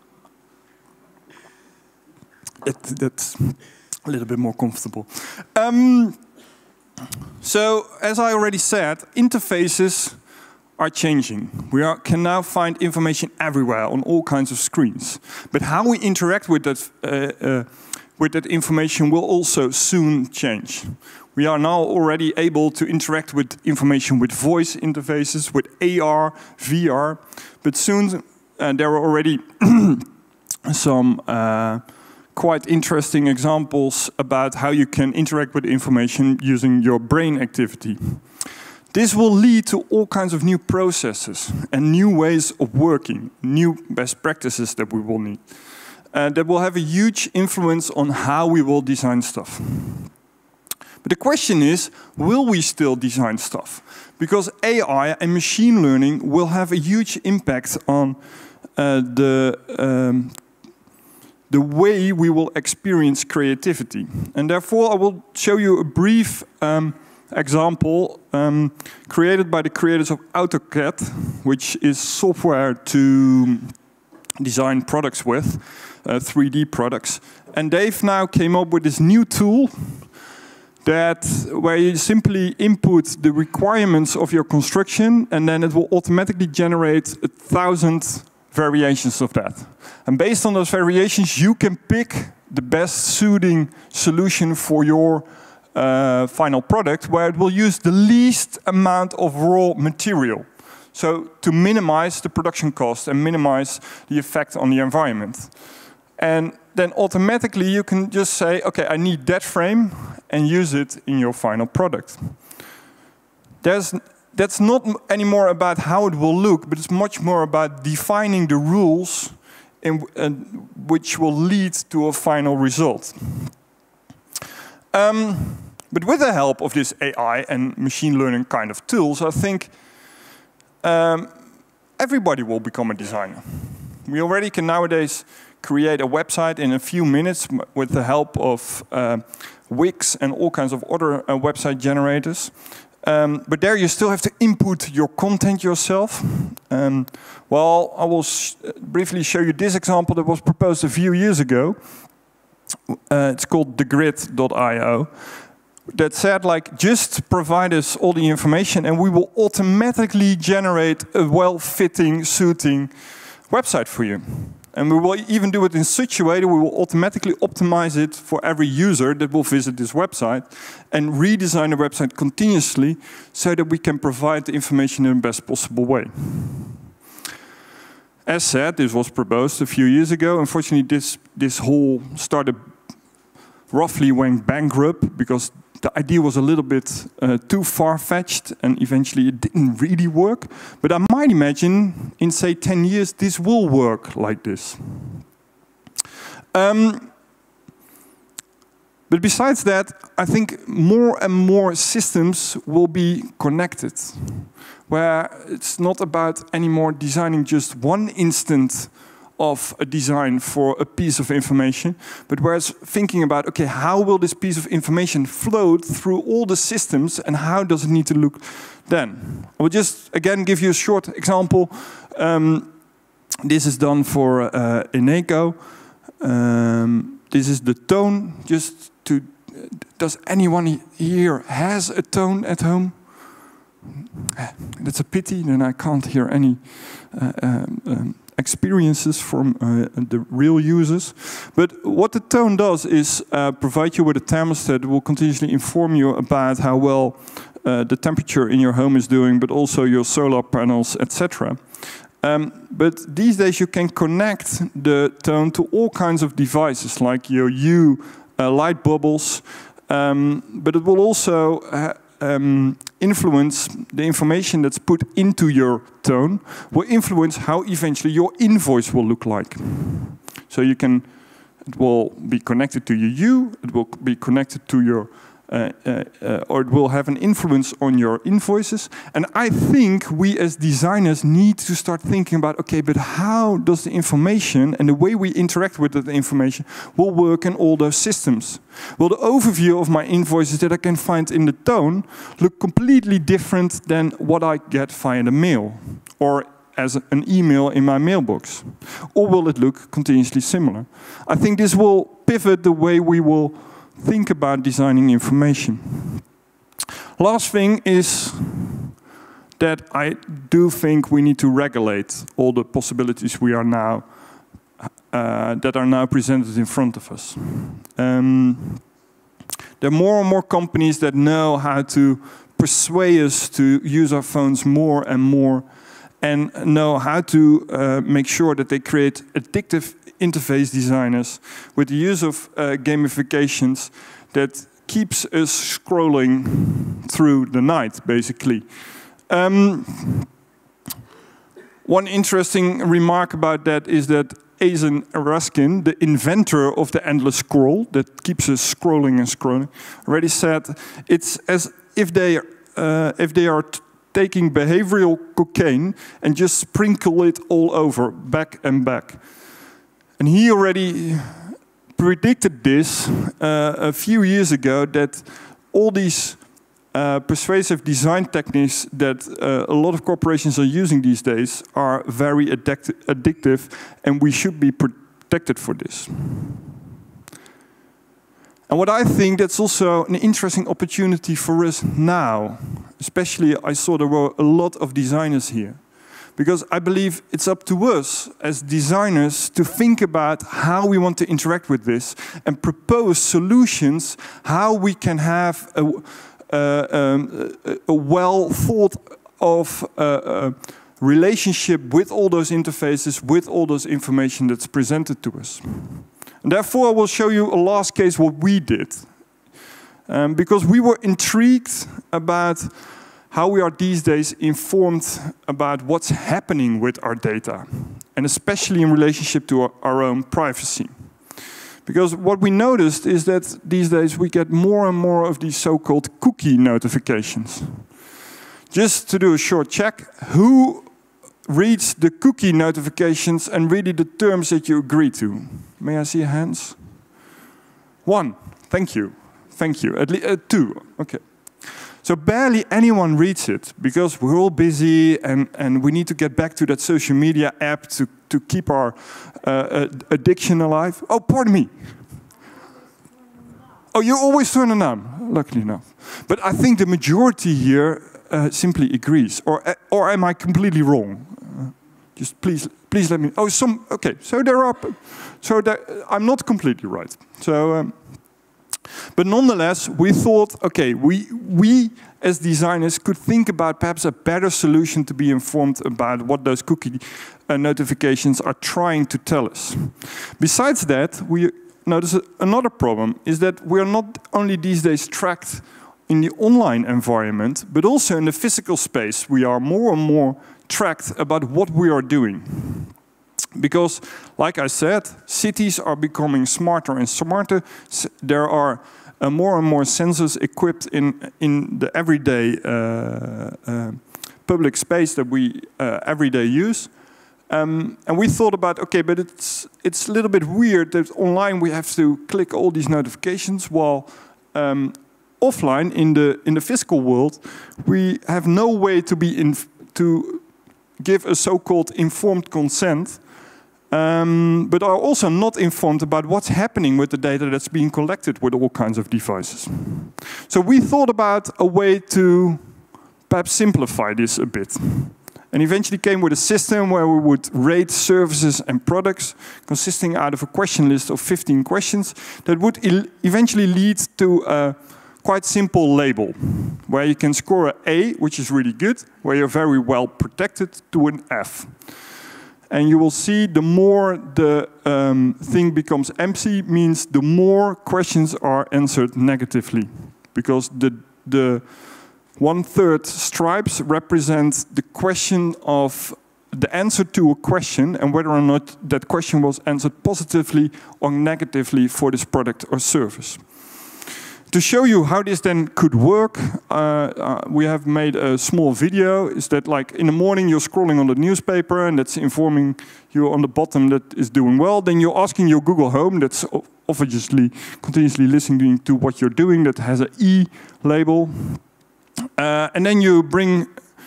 It, that's a little bit more comfortable. Um, so, as I already said, interfaces are changing. We are, can now find information everywhere on all kinds of screens. But how we interact with that uh, uh, with that information will also soon change. We are now already able to interact with information with voice interfaces, with A R, V R, but soon uh, there are already some uh, quite interesting examples about how you can interact with information using your brain activity. This will lead to all kinds of new processes and new ways of working, new best practices that we will need. Uh, that will have a huge influence on how we will design stuff. But the question is, will we still design stuff? Because A I and machine learning will have a huge impact on uh, the, um, the way we will experience creativity. And therefore, I will show you a brief um, example um, created by the creators of AutoCAD, which is software to design products with. Uh, three D products, and they've now came up with this new tool that where you simply input the requirements of your construction, and then it will automatically generate a thousand variations of that. And based on those variations, you can pick the best suiting solution for your uh, final product, where it will use the least amount of raw material. So to minimize the production cost and minimize the effect on the environment. And then automatically you can just say, okay, I need that frame, and use it in your final product. There's, that's not anymore about how it will look, but it's much more about defining the rules in, uh, which will lead to a final result. Um, but with the help of this A I and machine learning kind of tools, I think um, everybody will become a designer. We already can nowadays create a website in a few minutes with the help of uh, Wix and all kinds of other uh, website generators. Um, but there you still have to input your content yourself. Um, well, I will sh briefly show you this example that was proposed a few years ago. Uh, it's called the grid dot i o. That said, like, just provide us all the information and we will automatically generate a well-fitting, suiting website for you. And we will even do it in such a way that we will automatically optimize it for every user that will visit this website and redesign the website continuously so that we can provide the information in the best possible way. As said, this was proposed a few years ago. Unfortunately, this, this whole startup roughly went bankrupt because the idea was a little bit uh, too far-fetched and eventually it didn't really work. But I might imagine in, say, ten years, this will work like this. Um, but besides that, I think more and more systems will be connected, where it's not about anymore designing just one instant of a design for a piece of information, but whereas thinking about, okay, how will this piece of information flow through all the systems and how does it need to look then? I will just, again, give you a short example. Um, this is done for uh, Eneco. Um, this is the tone, just to, does anyone here has a tone at home? That's a pity, then I can't hear any uh, um, um, experiences from uh, the real users. But what the tone does is uh, provide you with a thermostat that will continuously inform you about how well uh, the temperature in your home is doing, but also your solar panels, et cetera. Um, but these days you can connect the tone to all kinds of devices, like your Hue uh, light bubbles, um, but it will also uh, Um, influence the information that's put into your tone, will influence how eventually your invoice will look like. So you can, it will be connected to your Hue, it will be connected to your, uh, uh, uh, or it will have an influence on your invoices. And I think we as designers need to start thinking about, okay, but how does the information and the way we interact with the information will work in all those systems? Will the overview of my invoices that I can find in the tone look completely different than what I get via the mail or as an email in my mailbox? Or will it look continuously similar? I think this will pivot the way we will think about designing information. Last thing is that I do think we need to regulate all the possibilities we are now Uh, that are now presented in front of us. Um, there are more and more companies that know how to persuade us to use our phones more and more and know how to uh, make sure that they create addictive interface designers with the use of uh, gamifications that keeps us scrolling through the night, basically. Um, one interesting remark about that is that Asen Raskin, the inventor of the endless scroll that keeps us scrolling and scrolling, already said it's as if they, uh, if they are t taking behavioral cocaine and just sprinkle it all over, back and back. And he already predicted this uh, a few years ago, that all these Uh, persuasive design techniques that uh, a lot of corporations are using these days are very addict addictive, and we should be protected for this. And what I think that's also an interesting opportunity for us now, especially I saw there were a lot of designers here, because I believe it's up to us as designers to think about how we want to interact with this and propose solutions, how we can have a Uh, um, a well thought of uh, uh, relationship with all those interfaces, with all those information that's presented to us. And therefore, I will show you a last case what we did. Um, because we were intrigued about how we are these days informed about what's happening with our data, and especially in relationship to our, our own privacy. Because what we noticed is that these days we get more and more of these so-called cookie notifications. Just to do a short check, who reads the cookie notifications and really the terms that you agree to? May I see hands? One, thank you, thank you, at least uh, two, okay. So barely anyone reads it because we're all busy and, and we need to get back to that social media app to, to keep our uh, addiction alive. Oh, pardon me. Oh, you always turn it on, luckily enough. But I think the majority here uh, simply agrees. Or, or am I completely wrong? Uh, just please, please let me. Oh, some. Okay, so there are. So there, I'm not completely right. So. Um, But nonetheless, we thought, okay, we, we as designers could think about perhaps a better solution to be informed about what those cookie uh, notifications are trying to tell us. Besides that, we notice another problem is that we are not only these days tracked in the online environment, but also in the physical space. We are more and more tracked about what we are doing. Because, like I said, cities are becoming smarter and smarter. There are uh, more and more sensors equipped in, in the everyday uh, uh, public space that we uh, every day use. Um, and we thought about, okay, but it's, it's a little bit weird that online we have to click all these notifications, while um, offline, in the, in the physical world, we have no way to, be in, to give a so-called informed consent. Um, but are also not informed about what's happening with the data that's being collected with all kinds of devices. So we thought about a way to perhaps simplify this a bit. And eventually came with a system where we would rate services and products consisting out of a question list of fifteen questions that would eventually lead to a quite simple label, where you can score an A, which is really good, where you're very well protected, to an F. And you will see the more the um, thing becomes empty means the more questions are answered negatively. Because the, the one-third stripes represent the question of the answer to a question and whether or not that question was answered positively or negatively for this product or service. To show you how this then could work, uh, uh, we have made a small video. Is that like in the morning you're scrolling on the newspaper and that's informing you on the bottom that is doing well. Then you're asking your Google Home that's obviously continuously listening to what you're doing, that has an E label. Uh, and then you bring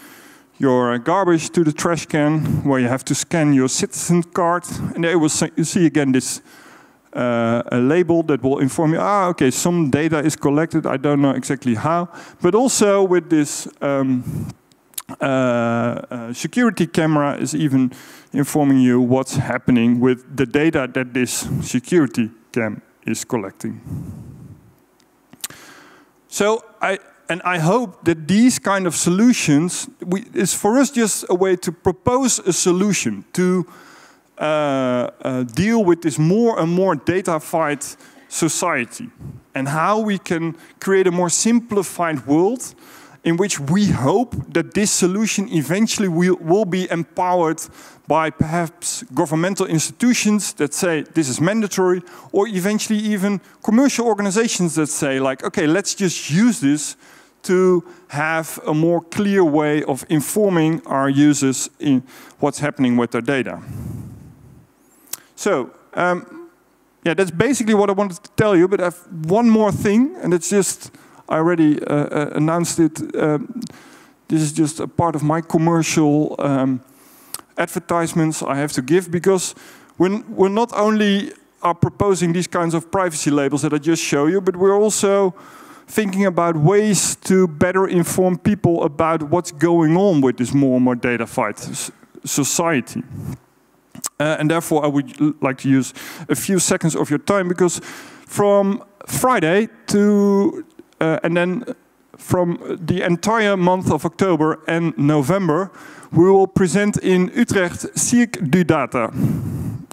your garbage to the trash can where you have to scan your citizen card. And there you will see again this Uh, a label that will inform you, ah, okay, some data is collected, I don't know exactly how. But also with this um, uh, uh, security camera is even informing you what's happening with the data that this security cam is collecting. So I, and I hope that these kind of solutions, we, is for us just a way to propose a solution to Uh, uh, deal with this more and more data-fied society, and how we can create a more simplified world in which we hope that this solution eventually will, will be empowered by perhaps governmental institutions that say this is mandatory, or eventually even commercial organizations that say, like, okay, let's just use this to have a more clear way of informing our users in what's happening with their data. So, um, yeah, that's basically what I wanted to tell you, but I have one more thing, and it's just, I already uh, uh, announced it. Um, this is just a part of my commercial um, advertisements I have to give, because we're, we're not only are proposing these kinds of privacy labels that I just show you, but we're also thinking about ways to better inform people about what's going on with this more and more data-fied society. Uh, and therefore, I would like to use a few seconds of your time, because from Friday to, uh, and then from the entire month of October and November, we will present in Utrecht Cirque du Data.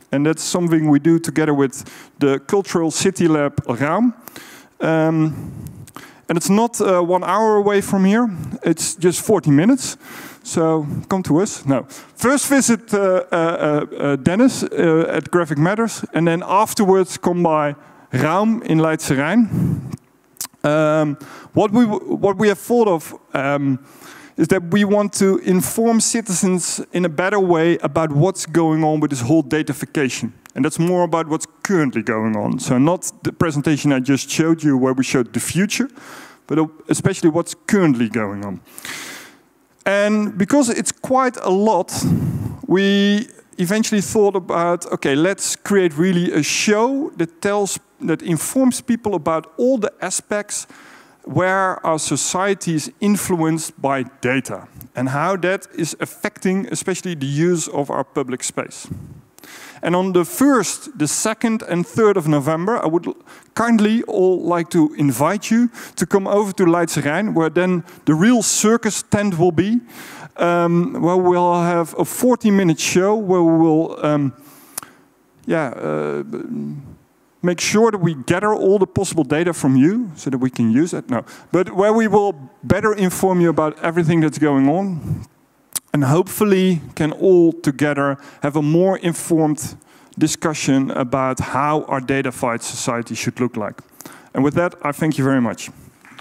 And that's something we do together with the Cultural City Lab Raam. Um, and it's not uh, one hour away from here. It's just forty minutes. So come to us. No. First visit uh, uh, uh, Dennis uh, at Graphic Matters. And then afterwards come by Raam in Leidse Rijn. Um, what, we, what we have thought of um, is that we want to inform citizens in a better way about what's going on with this whole datafication. And that's more about what's currently going on. So not the presentation I just showed you where we showed the future, but especially what's currently going on. And because it's quite a lot, we eventually thought about, okay, let's create really a show that tells, that informs people about all the aspects where our society is influenced by data and how that is affecting especially the use of our public space. And on the first, the second and third of November, I would kindly all like to invite you to come over to Leidse Rijn, where then the real circus tent will be, um, where we'll have a forty minute show where we will um, yeah, uh, make sure that we gather all the possible data from you so that we can use it. No, but where we will better inform you about everything that's going on. And hopefully can all together have a more informed discussion about how our datafied society should look like. And with that, I thank you very much.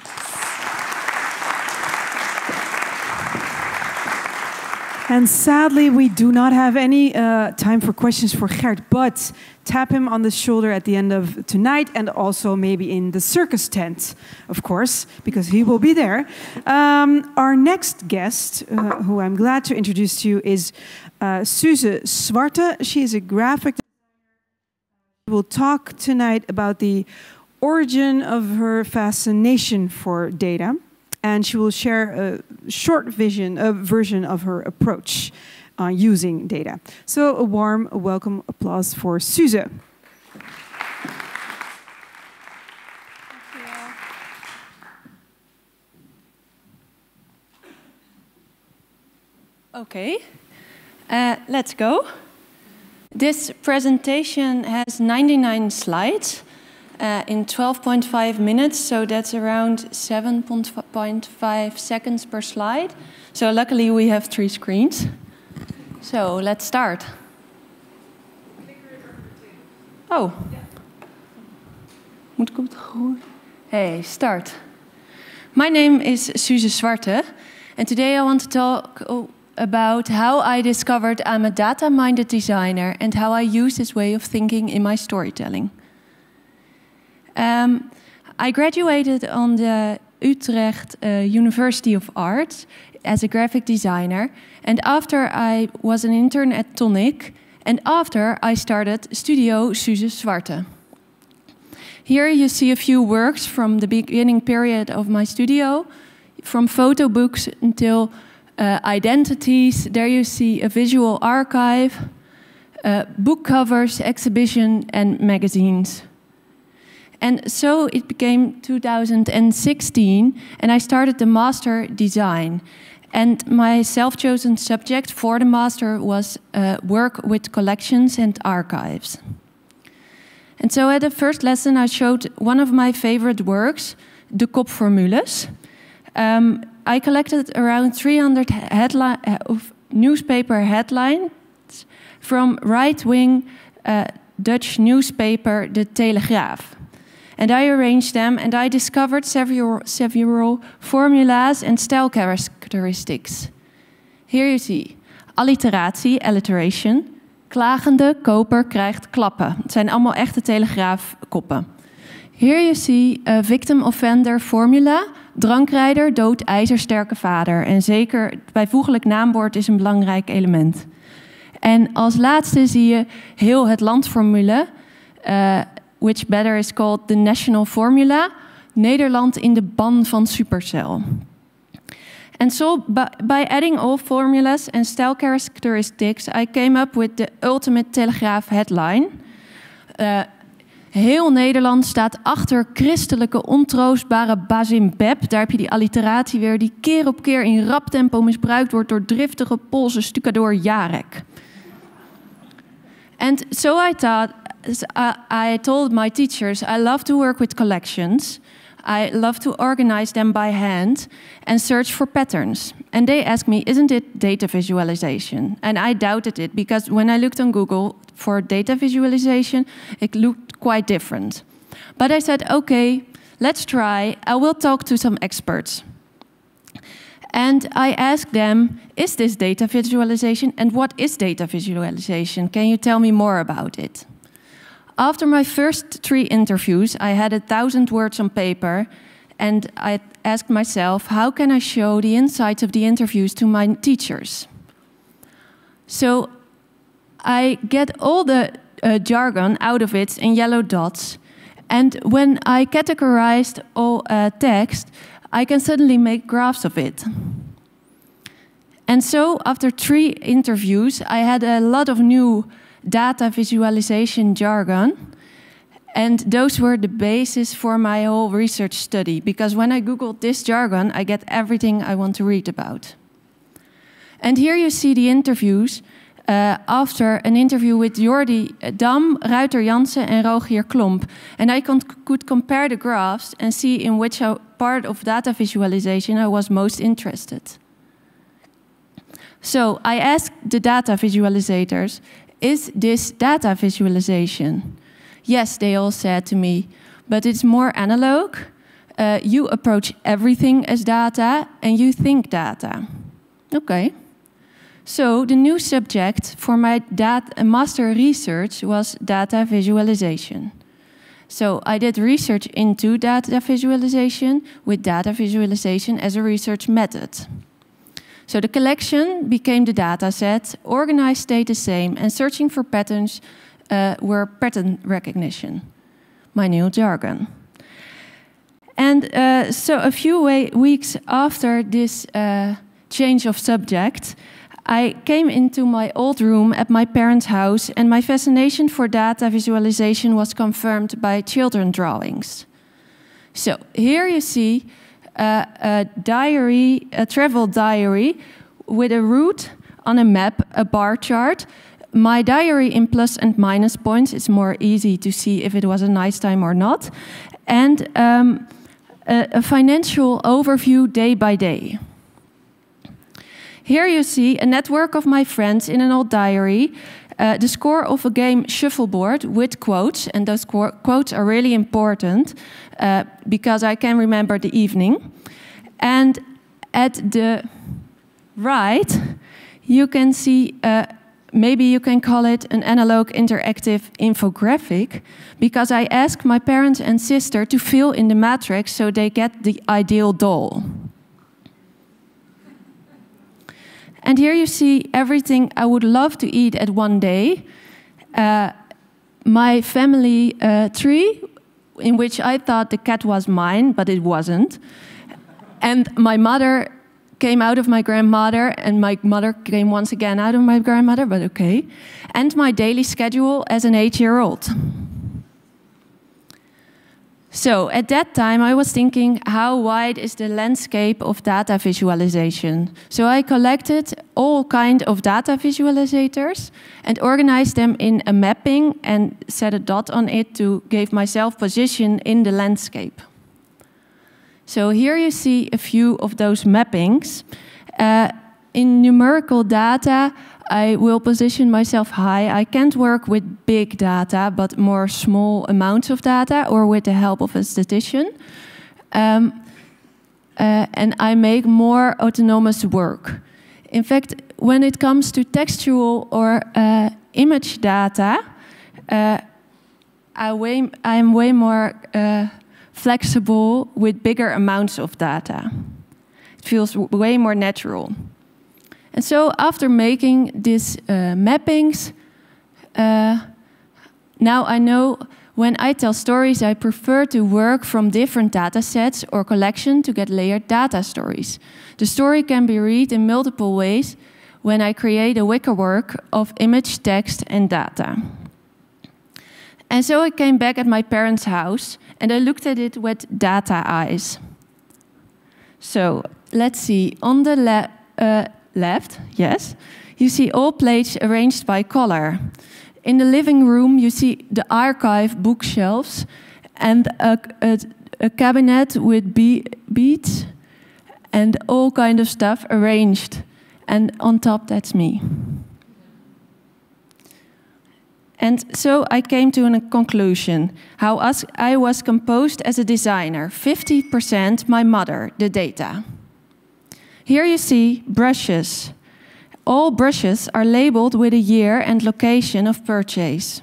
And sadly, we do not have any uh, time for questions for Gert, but tap him on the shoulder at the end of tonight and also maybe in the circus tent, of course, because he will be there. Um, our next guest, uh, who I'm glad to introduce to you, is uh, Suze Zwarte. She is a graphic designer. We will talk tonight about the origin of her fascination for data. And she will share a short vision, a version of her approach on using data. So a warm welcome applause for Suze. Okay, uh, let's go. This presentation has ninety-nine slides. Uh, in twelve point five minutes, so that's around seven point five seconds per slide. So luckily we have three screens. So let's start. Oh. Moet ik op het groen? Hey, start. My name is Suze Zwarte, and today I want to talk about how I discovered I'm a data-minded designer and how I use this way of thinking in my storytelling. Um, I graduated on the Utrecht uh, University of Arts as a graphic designer, and after I was an intern at Tonic, and after I started Studio Suze Zwarte. Here you see a few works from the beginning period of my studio, from photo books until uh, identities. There you see a visual archive, uh, book covers, exhibition, and magazines. And so it became two thousand sixteen, and I started the master design. And my self-chosen subject for the master was uh, work with collections and archives. And so at the first lesson I showed one of my favorite works, De Kopformules. Um, I collected around three hundred headline, uh, newspaper headlines from right-wing uh, Dutch newspaper, De Telegraaf. And I arranged them, and I discovered several, several formulas and style characteristics. Here you see alliteratie, alliteration. Klagende koper krijgt klappen. Het zijn allemaal echte telegraafkoppen. Here you see a victim offender formula. Drankrijder, dood, ijzersterke vader. En zeker bijvoeglijk naamwoord is een belangrijk element. En als laatste zie je heel het landformule. Uh, which better is called the National Formula, Nederland in de ban van Supercell. And so, by, by adding all formulas and style characteristics, I came up with the ultimate Telegraaf headline. Uh, heel Nederland staat achter christelijke ontroostbare Bazin Beb. Daar heb je die alliteratie weer, die keer op keer in rap tempo misbruikt wordt door driftige Poolse stucadoor Jarek. And so I thought, I, I told my teachers, I love to work with collections. I love to organize them by hand and search for patterns. And they asked me, isn't it data visualization? And I doubted it, because when I looked on Google for data visualization, it looked quite different. But I said, okay, let's try. I will talk to some experts. And I asked them, is this data visualization? And what is data visualization? Can you tell me more about it? After my first three interviews, I had a thousand words on paper, and I asked myself, how can I show the insights of the interviews to my teachers? So I get all the uh, jargon out of it in yellow dots, and when I categorized all uh, text, I can suddenly make graphs of it. And so, after three interviews, I had a lot of new data visualization jargon, and those were the basis for my whole research study, because when I Googled this jargon, I get everything I want to read about. And here you see the interviews uh, after an interview with Jordi Dam, Ruiter Jansen, and Rogier Klomp. And I con could compare the graphs and see in which part of data visualization I was most interested. So I asked the data visualizators, is this data visualization? Yes, they all said to me, but it's more analog. Uh, you approach everything as data, and you think data. Okay. So the new subject for my data master research was data visualization. So I did research into data visualization with data visualization as a research method. So the collection became the data set, organized stayed the same, and searching for patterns uh, were pattern recognition, my new jargon. And uh, so a few weeks after this uh, change of subject, I came into my old room at my parents' house, and my fascination for data visualization was confirmed by children drawings. So here you see uh, a diary, a travel diary with a route on a map, a bar chart. My diary in plus and minus points. It's more easy to see if it was a nice time or not. And um, a, a financial overview day by day. Here you see a network of my friends in an old diary, uh, the score of a game shuffleboard with quotes, and those qu quotes are really important uh, because I can remember the evening. And at the right, you can see, uh, maybe you can call it an analog interactive infographic, because I asked my parents and sister to fill in the matrix so they get the ideal doll. And here you see everything I would love to eat at one day. Uh, my family uh, tree, in which I thought the cat was mine, but it wasn't. And my mother came out of my grandmother, and my mother came once again out of my grandmother, but okay. And my daily schedule as an eight-year-old. So at that time, I was thinking, how wide is the landscape of data visualization? So I collected all kinds of data visualizators and organized them in a mapping and set a dot on it to give myself position in the landscape. So here you see a few of those mappings. Uh, in numerical data, I will position myself high. I can't work with big data, but more small amounts of data, or with the help of a statistician. Um, uh, and I make more autonomous work. In fact, when it comes to textual or uh, image data, uh, I way, I'm way more uh, flexible with bigger amounts of data. It feels way more natural. And so after making these uh, mappings, uh, now I know when I tell stories, I prefer to work from different data sets or collection to get layered data stories. The story can be read in multiple ways when I create a wickerwork of image, text, and data. And so I came back at my parents' house, and I looked at it with data eyes. So let's see, on the left, uh, left, yes, you see all plates arranged by color. In the living room, you see the archive bookshelves and a, a, a cabinet with be beads and all kind of stuff arranged. And on top, that's me. And so I came to a conclusion, how as I was composed as a designer, fifty percent my mother, the data. Here you see brushes. All brushes are labeled with a year and location of purchase.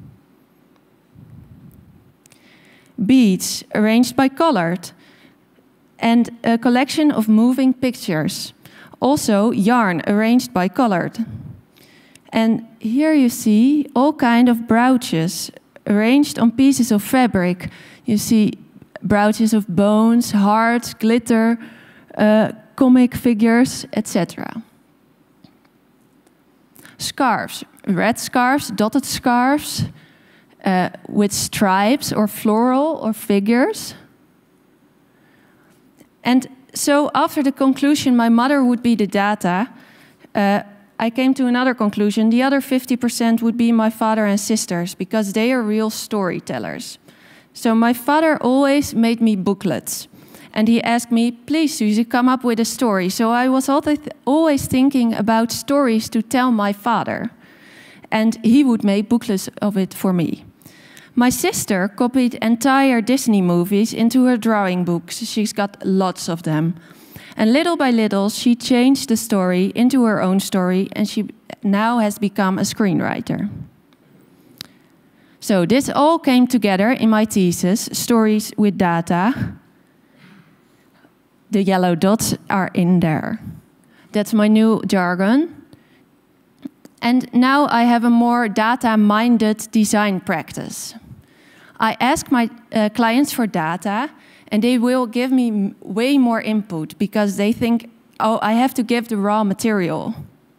Beads arranged by colored. And a collection of moving pictures. Also yarn arranged by colored. And here you see all kind of brooches arranged on pieces of fabric. You see brooches of bones, hearts, glitter, uh, comic figures, et cetera. Scarves, red scarves, dotted scarves, uh, with stripes or floral or figures. And so after the conclusion, my mother would be the data, uh, I came to another conclusion. The other fifty percent would be my father and sisters, because they are real storytellers. So my father always made me booklets. And he asked me, please, Susie, come up with a story. So I was always thinking about stories to tell my father. And he would make booklets of it for me. My sister copied entire Disney movies into her drawing books. She's got lots of them. And little by little, she changed the story into her own story, and she now has become a screenwriter. So this all came together in my thesis, Stories with Data. The yellow dots are in there. That's my new jargon. And now I have a more data-minded design practice. I ask my uh, clients for data, and they will give me way more input because they think, oh, I have to give the raw material.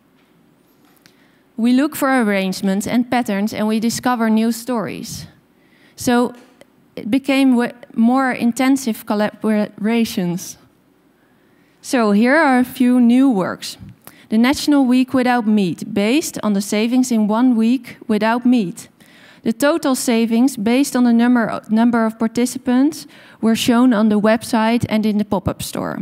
We look for arrangements and patterns, and we discover new stories. So it became more intensive collaborations. So here are a few new works. The National Week Without Meat, based on the savings in one week without meat. The total savings, based on the number, number of participants, were shown on the website and in the pop-up store.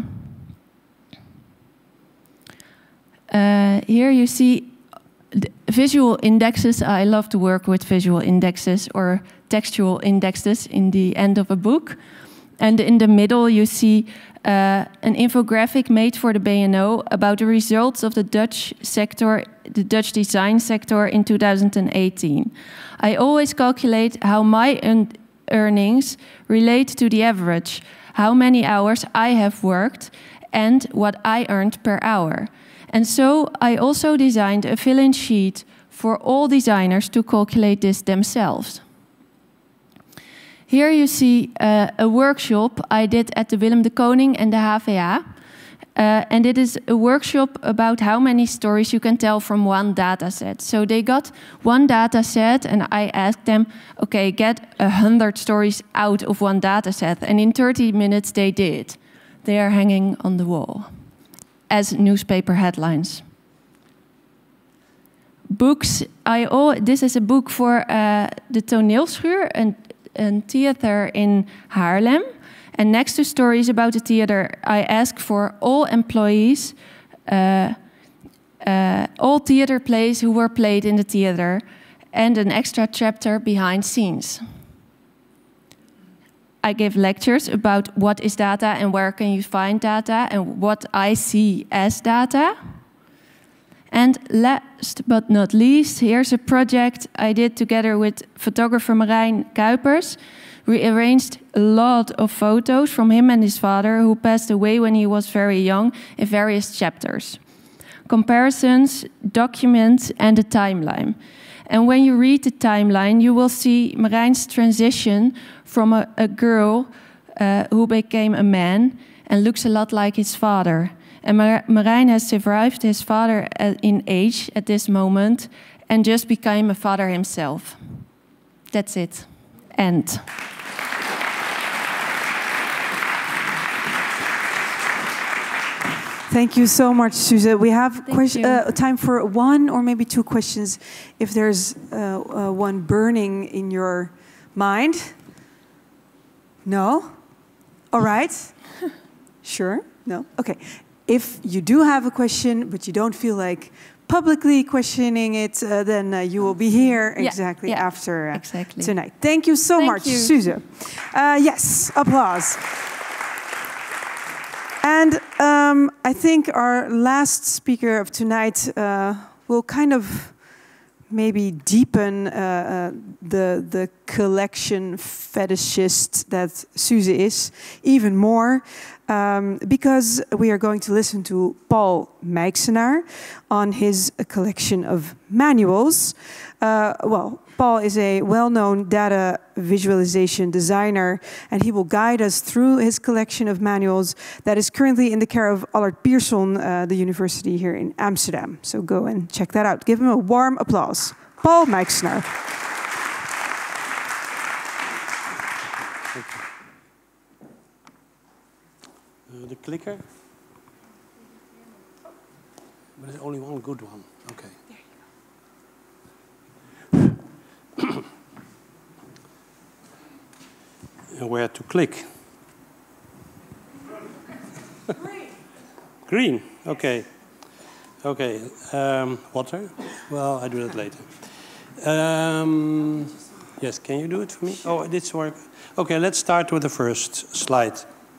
Uh, here you see visual indexes. I love to work with visual indexes or textual indexes in the end of a book. And in the middle you see uh, an infographic made for the B N O about the results of the Dutch sector, the Dutch design sector in two thousand eighteen. I always calculate how my earnings relate to the average, how many hours I have worked, and what I earned per hour. And so I also designed a fill-in sheet for all designers to calculate this themselves. Here you see uh, a workshop I did at the Willem de Kooning and the H V A. Uh, and it is a workshop about how many stories you can tell from one data set. So they got one data set and I asked them, okay, get a hundred stories out of one data set. And in thirty minutes they did. They are hanging on the wall as newspaper headlines. Books, I all, this is a book for uh, the Toneelschuur, and a theater in Haarlem. And next to stories about the theater, I ask for all employees, uh, uh, all theater plays who were played in the theater, and an extra chapter behind scenes. I give lectures about what is data and where can you find data and what I see as data. And last but not least, here's a project I did together with photographer Marijn Kuipers. We arranged a lot of photos from him and his father, who passed away when he was very young, in various chapters. Comparisons, documents, and a timeline. And when you read the timeline, you will see Marijn's transition from a, a girl uh, who became a man and looks a lot like his father. And Mar Marijn has survived his father in age at this moment and just became a father himself. That's it. End. Thank you so much, Suze. We have uh, time for one or maybe two questions. If there's uh, uh, one burning in your mind? No? All right. Sure? No? Okay. If you do have a question, but you don't feel like publicly questioning it, uh, then uh, you will be here Yeah, exactly yeah, after uh, exactly. tonight. Thank you so Thank much, you. Suze. Uh, yes, applause. And um, I think our last speaker of tonight uh, will kind of maybe deepen uh, uh, the the collection fetishist that Suze is even more, um, because we are going to listen to Paul Meixenaar on his collection of manuals. Uh, well, Paul is a well-known data visualization designer, and he will guide us through his collection of manuals that is currently in the care of Allard Pierson, uh, the university here in Amsterdam. So go and check that out. Give him a warm applause. Paul Meixenaar. Uh, the clicker? But there's only one good one. Okay. And where to click? Green. Green. Okay. Okay. Um, water. Well, I do that later. Um, yes. Can you do it for me? Oh, it did work. Okay. Let's start with the first slide.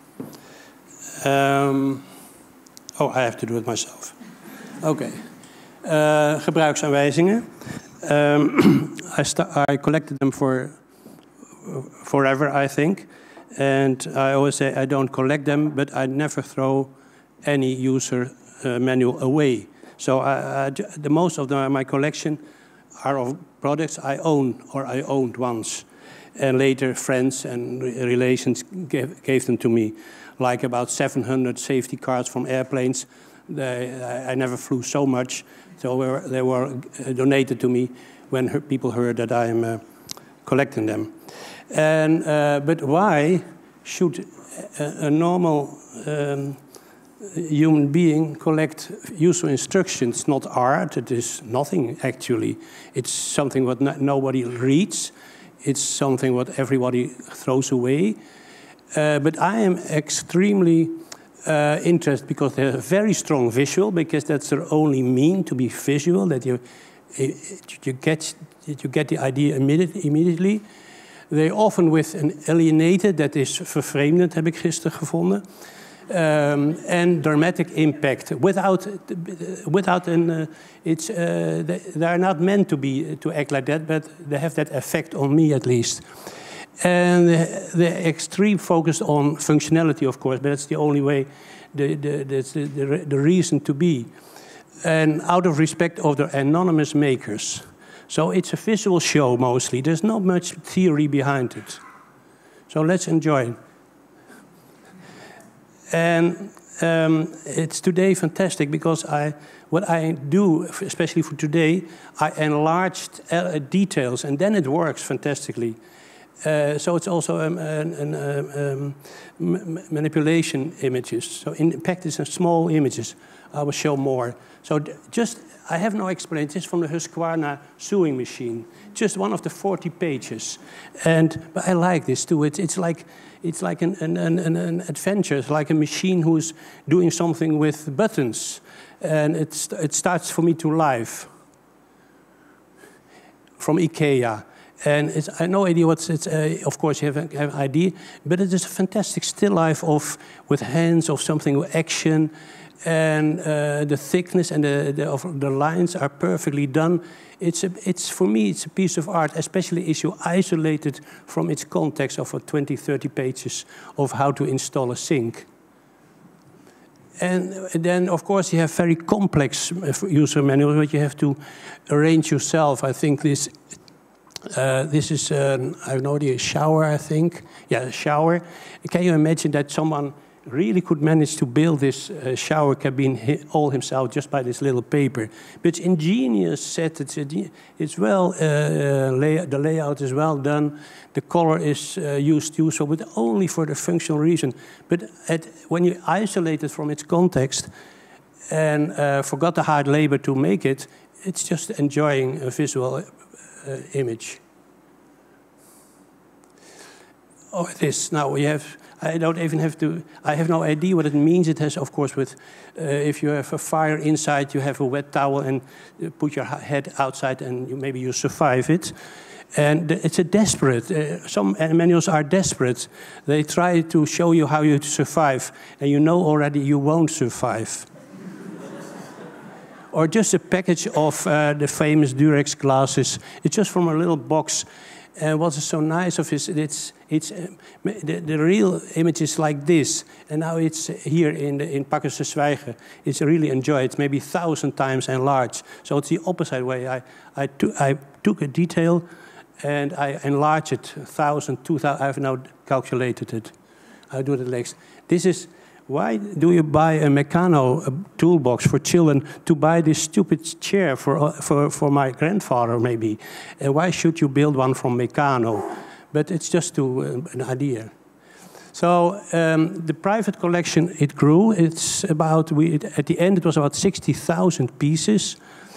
Um, oh, I have to do it myself. Okay. Uh, gebruiksaanwijzingen. Um, I, I collected them for forever, I think. And I always say I don't collect them, but I never throw any user uh, manual away. So I, I, the most of the, my collection are of products I own or I owned once. And later friends and relations gave, gave them to me. Like about seven hundred safety cars from airplanes. They, I, I never flew so much. So they were, they were donated to me when her, people heard that I am uh, collecting them. And, uh, but why should a, a normal um, human being collect user instructions? Not art, it is nothing actually. It's something what no, nobody reads. It's something what everybody throws away. Uh, but I am extremely uh, interested because they have very strong visual, because that's their only mean to be visual, that you, you, get, you get the idea immediate, immediately. They often with an alienated, that is vervreemdend, heb ik gisteren gevonden. Um, and dramatic impact. Without, without an, uh, it's, uh, they, they are not meant to be to act like that, but they have that effect on me at least. And the extreme focus on functionality, of course, but that's the only way, the, the, that's the, the, the reason to be. And out of respect of the anonymous makers. So it's a visual show mostly. There's not much theory behind it. So let's enjoy. And um, it's today fantastic because I, what I do, especially for today, I enlarged uh, details and then it works fantastically. Uh, so it's also um, an, an, um, um, manipulation images. So in practice, in small images, I will show more. So just, I have no explanation. It's from the Husqvarna sewing machine. Just one of the forty pages. And but I like this too. It's, it's like, it's like an, an, an, an adventure. It's like a machine who's doing something with buttons. And it's, it starts for me to life. From IKEA. And it's, I have no idea what's it's. Uh, of course, you have, have an idea, but it is a fantastic still life of with hands of something with action, and uh, the thickness and the the, of the lines are perfectly done. It's a, it's for me, it's a piece of art, especially if you isolate it from its context of a twenty, thirty pages of how to install a sink. And then, of course, you have very complex user manuals, but you have to arrange yourself. I think this. Uh, this is, um, I have no idea, a shower, I think. Yeah, a shower. Can you imagine that someone really could manage to build this uh, shower cabin all himself just by this little paper? But it's ingenious set. It's, it's well, uh, lay, the layout is well done. The color is uh, used useful, but only for the functional reason. But at, when you isolate it from its context and uh, forgot the hard labor to make it, it's just enjoying a visual uh, image. Or this. Now we have. I don't even have to. I have no idea what it means. It has, of course, with uh, if you have a fire inside, you have a wet towel and put your head outside, and you, maybe you survive it. And it's a desperate. Uh, some manuals are desperate. They try to show you how you survive, and you know already you won't survive. Or just a package of uh, the famous Durex glasses. It's just from a little box. And what is so nice of it, it's, it's, uh, the, the real image is like this. And now it's here in, the, in Pakhuis Zwijgen. It's really enjoyed. It's maybe a thousand times enlarged. So it's the opposite way. I, I, to, I took a detail and I enlarged it a thousand, two thousand. I've now calculated it. I do it next. This is. Why do you buy a Meccano a toolbox for children to buy this stupid chair for, for, for my grandfather, maybe? And why should you build one from Meccano? But it's just to, uh, an idea. So um, the private collection, it grew. It's about, we, it, at the end, it was about sixty thousand pieces.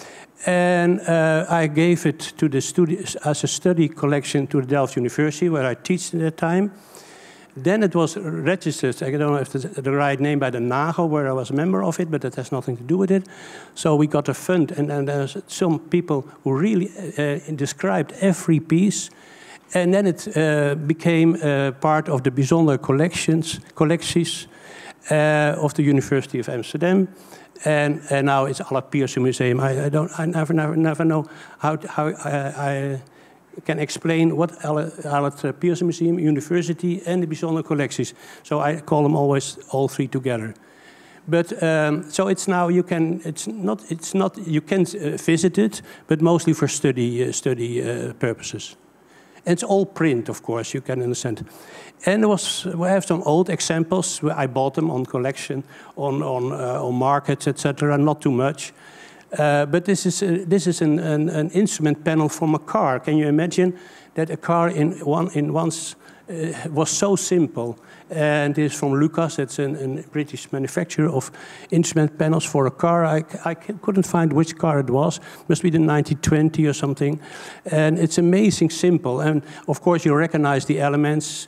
And uh, I gave it to the study, as a study collection to the Delft University, where I teach at that time. Then it was registered, I don't know if it's the right name, by the NAGO, where I was a member of it, but that has nothing to do with it. So we got a fund, and, and there's some people who really uh, described every piece. And then it uh, became uh, part of the bijzondere collections, collecties uh, of the University of Amsterdam. And, and now it's Allard Pierson Museum. I, I don't, I never, never, never know how, how I, I can explain what Allard Pierson Museum, University, and the bijzondere collecties. So I call them always all three together. But um, so it's now you can. It's not. It's not. You can uh, visit it, but mostly for study uh, study uh, purposes. And it's all print, of course. You can understand. And there was. We have some old examples. I bought them on collection, on on uh, on markets, et cetera. Not too much. Uh, but this is uh, this is an, an, an instrument panel from a car. Can you imagine that a car in one in once uh, was so simple? And this is from Lucas. It's a British manufacturer of instrument panels for a car. I, I couldn't find which car it was. It must be the nineteen twenty or something. And it's amazing simple. And of course you recognize the elements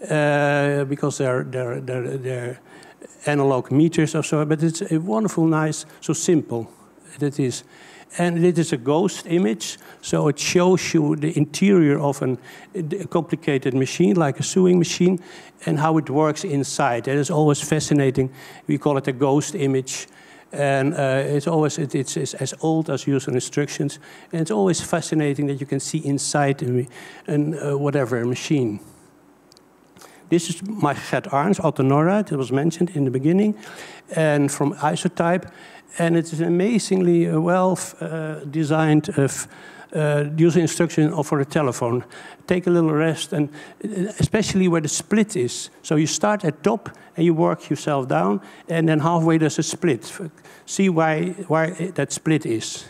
uh, because they're they're they're, they're analog meters or so. But it's a wonderful, nice, so simple. That is, and it is a ghost image, so it shows you the interior of an, a complicated machine, like a sewing machine, and how it works inside. It is always fascinating. We call it a ghost image, and uh, it's always it, it's, it's as old as user instructions, and it's always fascinating that you can see inside an, an uh, whatever a machine. This is my Gert Arns, Autonora, it was mentioned in the beginning, and from Isotype. And it is amazingly well uh, designed uh, uh, user instruction for a telephone. Take a little rest, and especially where the split is. So you start at top and you work yourself down, and then halfway there's a split. See why, why that split is.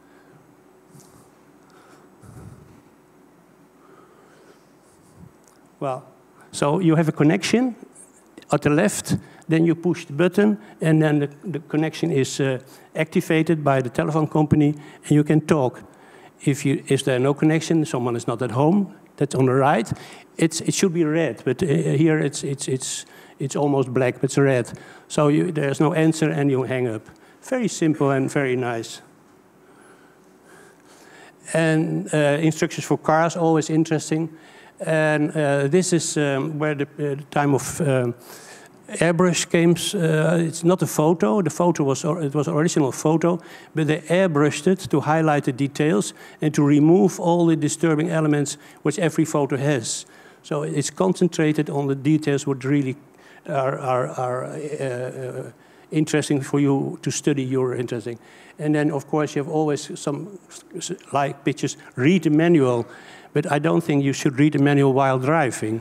Well, so you have a connection at the left. Then you push the button, and then the, the connection is uh, activated by the telephone company, and you can talk. If you, is there no connection, someone is not at home, that's on the right. It's, it should be red, but uh, here it's, it's, it's, it's almost black, but it's red. So you, there's no answer, and you hang up. Very simple and very nice. And uh, instructions for cars, always interesting. And uh, this is um, where the, uh, the time of um, airbrush came. Uh, it's not a photo. The photo was it was original photo, but they airbrushed it to highlight the details and to remove all the disturbing elements which every photo has. So it's concentrated on the details which really are, are, are uh, uh, interesting for you to study. You're interesting, and then of course you have always some like pictures. Read the manual, but I don't think you should read the manual while driving.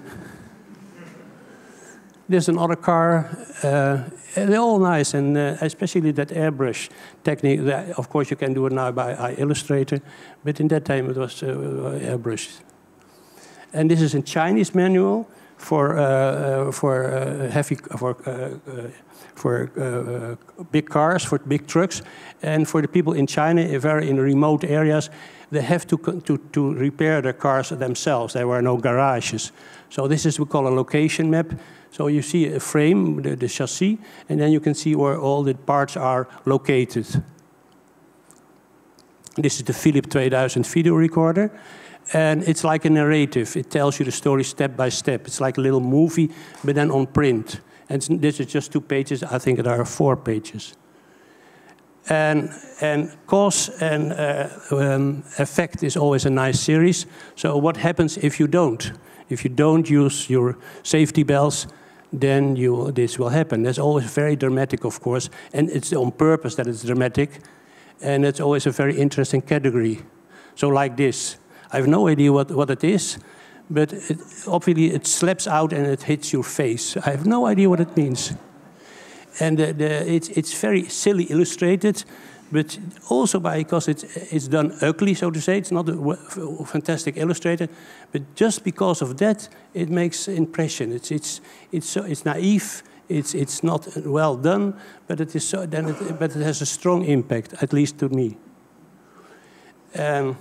There's another car. Uh, they're all nice, and uh, especially that airbrush technique. That, of course, you can do it now by Illustrator, but in that time it was uh, airbrushed. And this is a Chinese manual, for uh, for uh, heavy for uh, uh, for uh, uh, big cars, for big trucks, and for the people in China, if they're in remote areas, they have to to to repair their cars themselves. There were no garages, so this is what we call a location map. So you see a frame, the, the chassis, and then you can see where all the parts are located. This is the Philips two thousand video recorder. And it's like a narrative. It tells you the story step by step. It's like a little movie, but then on print. And this is just two pages. I think there are four pages. And, and cause and uh, um, effect is always a nice series. So what happens if you don't? If you don't use your safety belts, then you, this will happen. That's always very dramatic, of course. And it's on purpose that it's dramatic. And it's always a very interesting category. So like this. I have no idea what, what it is, but it, obviously it slaps out and it hits your face. I have no idea what it means. And the, the, it's, it's very silly illustrated, but also because it's, it's done ugly, so to say. It's not a fantastic illustrated, but just because of that, it makes impression. It's, it's, it's, so, it's naive, it's, it's not well done, but it, is so, then it, but it has a strong impact, at least to me. Um,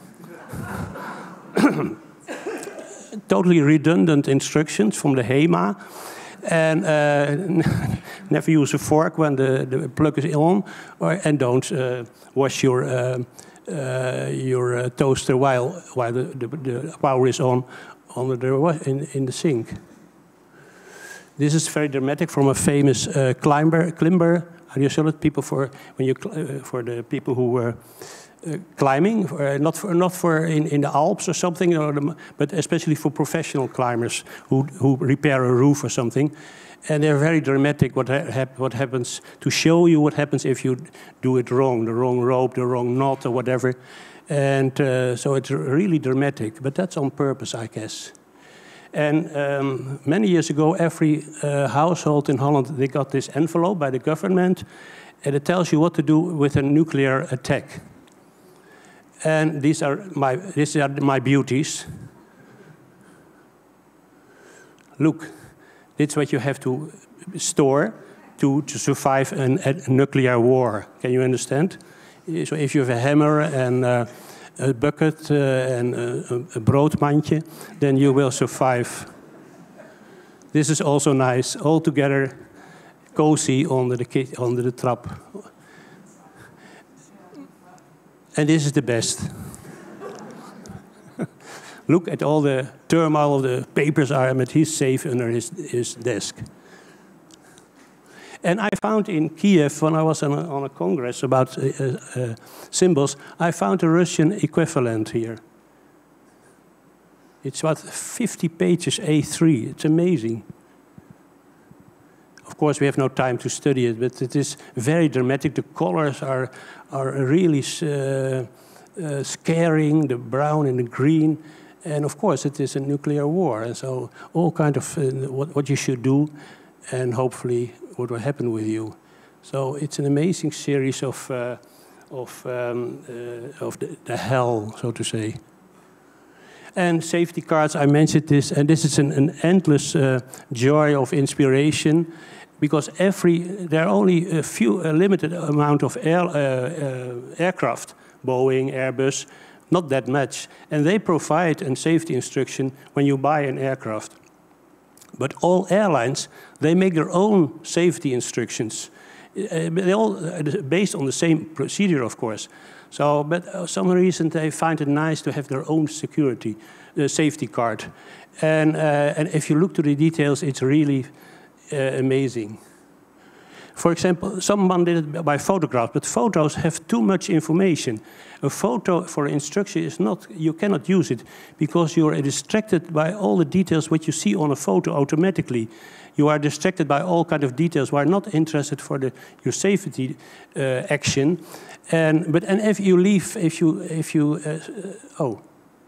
totally redundant instructions from the HEMA, and uh, never use a fork when the, the plug is on, or, and don't uh, wash your uh, uh, your uh, toaster while while the, the, the power is on under the in, in the sink. This is very dramatic from a famous uh, climber. Climber, how do you say it? People for when you uh, for the people who were. Uh, climbing, uh, not for not for in, in the Alps or something, or the, but especially for professional climbers who who repair a roof or something, and they're very dramatic. What ha what happens to show you what happens if you do it wrong, the wrong rope, the wrong knot, or whatever, and uh, so it's really dramatic. But that's on purpose, I guess. And um, many years ago, every uh, household in Holland they got this envelope by the government, and it tells you what to do with a nuclear attack. And these are my, these are my beauties. Look, that's what you have to store to, to survive an, a nuclear war. Can you understand? So if you have a hammer and uh, a bucket uh, and a, a broodmandje, then you will survive. This is also nice, all together, cozy under the, under the trap. And this is the best. Look at all the turmoil of the papers are at his safe under his, his desk. And I found in Kiev, when I was on a, on a congress about uh, uh, symbols, I found a Russian equivalent here. It's about fifty pages A three. It's amazing. Of course, we have no time to study it, but it is very dramatic. The colors are, are really uh, uh, scaring, the brown and the green. And of course, it is a nuclear war. And so all kind of uh, what, what you should do and hopefully what will happen with you. So it's an amazing series of, uh, of, um, uh, of the, the hell, so to say. And safety cards, I mentioned this, and this is an, an endless uh, joy of inspiration, because every there are only a few, a limited amount of air, uh, uh, aircraft, Boeing, Airbus, not that much, and they provide a safety instruction when you buy an aircraft. But all airlines, they make their own safety instructions. Uh, they all uh, based on the same procedure, of course. So, but for some reason they find it nice to have their own security, uh, safety card. And, uh, and if you look to the details, it's really uh, amazing. For example, someone did it by photograph, but photos have too much information. A photo for instruction is not, you cannot use it because you are distracted by all the details what you see on a photo automatically. You are distracted by all kind of details who are not interested for the, your safety uh, action. And, but, and if you leave, if you, if you uh, uh, oh.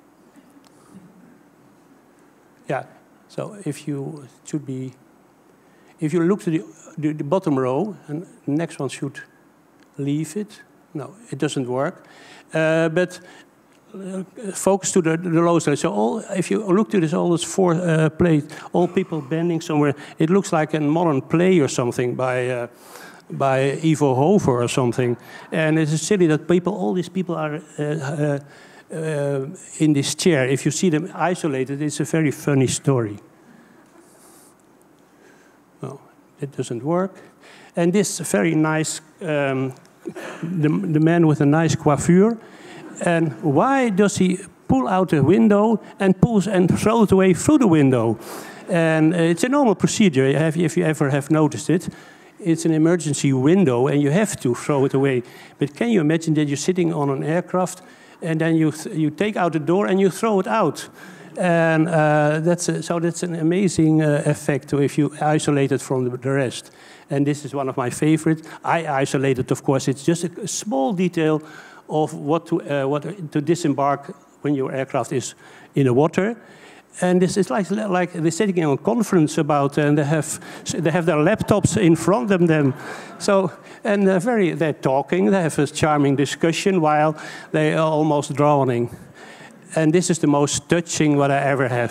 Yeah, so if you, it should be, if you look to the, the, the bottom row, and the next one should leave it. No, it doesn't work. Uh, but uh, focus to the, the low side. So all, if you look to this, all those four uh, plates, all people bending somewhere, it looks like a modern play or something by uh, by Ivo Hover or something. And it's silly that people, all these people are uh, uh, uh, in this chair. If you see them isolated, it's a very funny story. No, it doesn't work. And this very nice, um, the, the man with a nice coiffure. And why does he pull out the window and pulls and throw it away through the window? And it's a normal procedure, if you ever have noticed it. It's an emergency window and you have to throw it away. But can you imagine that you're sitting on an aircraft and then you, th you take out the door and you throw it out? And uh, that's a, so that's an amazing uh, effect if you isolate it from the, the rest. And this is one of my favorite. I isolate it, of course. It's just a, a small detail of what to, uh, what to disembark when your aircraft is in the water. And this is like, like they're sitting in a conference about, and they have, they have their laptops in front of them. So, and they're, very, they're talking, they have a charming discussion while they are almost drowning. And this is the most touching what I ever have.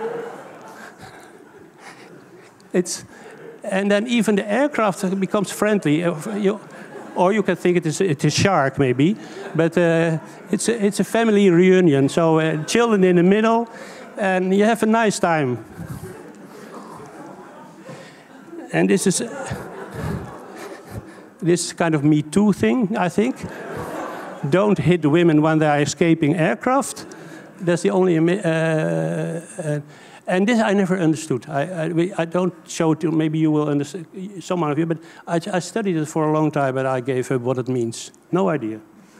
It's, and then even the aircraft becomes friendly. You, or you can think it is it's a shark, maybe. But uh, it's, a, it's a family reunion. So uh, children in the middle, and you have a nice time. And this is, this is kind of Me Too thing, I think. Don't hit women when they are escaping aircraft. That's the only... Uh, uh, and this I never understood. I, I, I don't show it to, maybe you will understand, some of you, but I, I studied it for a long time, but I gave up what it means. No idea.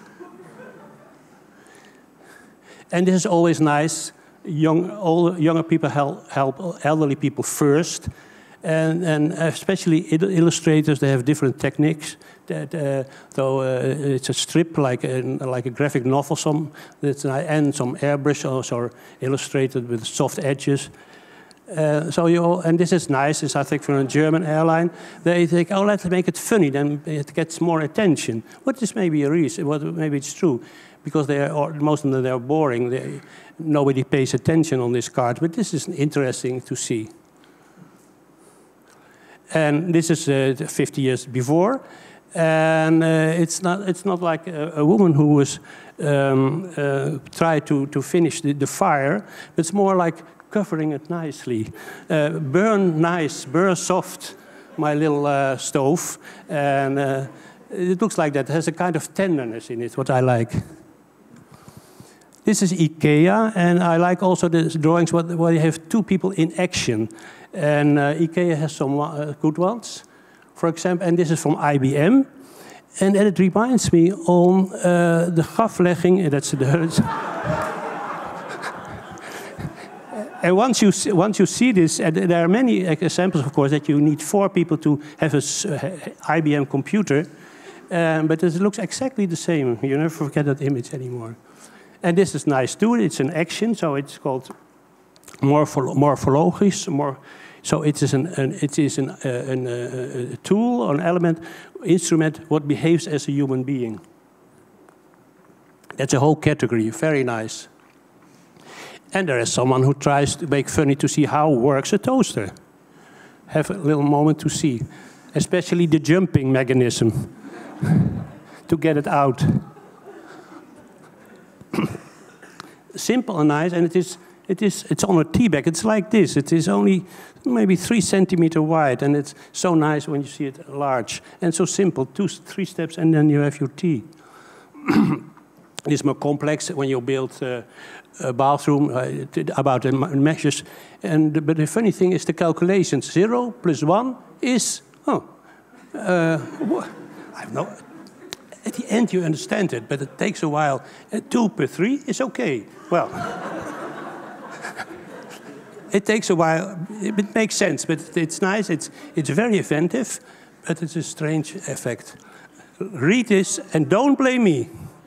And this is always nice. Young, all younger people help, help elderly people first. And, and especially illustrators, they have different techniques. That, uh, though uh, it's a strip, like a, like a graphic novel, some that's, and some airbrush also illustrated with soft edges. Uh, so you, and this is nice. It's, I think, from a German airline. They think, oh, let's make it funny, then it gets more attention. What is maybe a reason? What maybe it's true, because they are, or most of them they are boring. They, nobody pays attention on this card, but this is interesting to see. And this is uh, fifty years before, and uh, it's not it's not like a, a woman who was um, uh, tried to to finish the, the fire. But it's more like covering it nicely, uh, burn nice, burn soft, my little uh, stove, and uh, it looks like that. It has a kind of tenderness in it, what I like. This is IKEA, and I like also the drawings where you have two people in action. And uh, IKEA has some uh, good ones, for example, and this is from I B M. And it reminds me on uh, the graflegging, that's the... And once you, see, once you see this, and there are many examples, of course, that you need four people to have an I B M computer, um, but it looks exactly the same. You never forget that image anymore. And this is nice too. It's an action, so it's called morpholo morphologisch. More, so it is an, an it is an, uh, an, uh, a tool, an element, instrument, what behaves as a human being. That's a whole category. Very nice. And there is someone who tries to make funny to see how works a toaster. Have a little moment to see, especially the jumping mechanism to get it out. Simple and nice, and it is, it is, it's on a tea bag. It's like this. It is only maybe three centimeter wide, and it's so nice when you see it large. And so simple, two, three steps, and then you have your tea. It is more complex when you build uh, a bathroom, uh, about the measures. And, but the funny thing is the calculations. Zero plus one is, oh, uh, I have no... At the end, you understand it, but it takes a while. Uh, two per three is okay. Well, it takes a while. It makes sense, but it's nice. It's, it's very inventive, but it's a strange effect. Read this and don't blame me.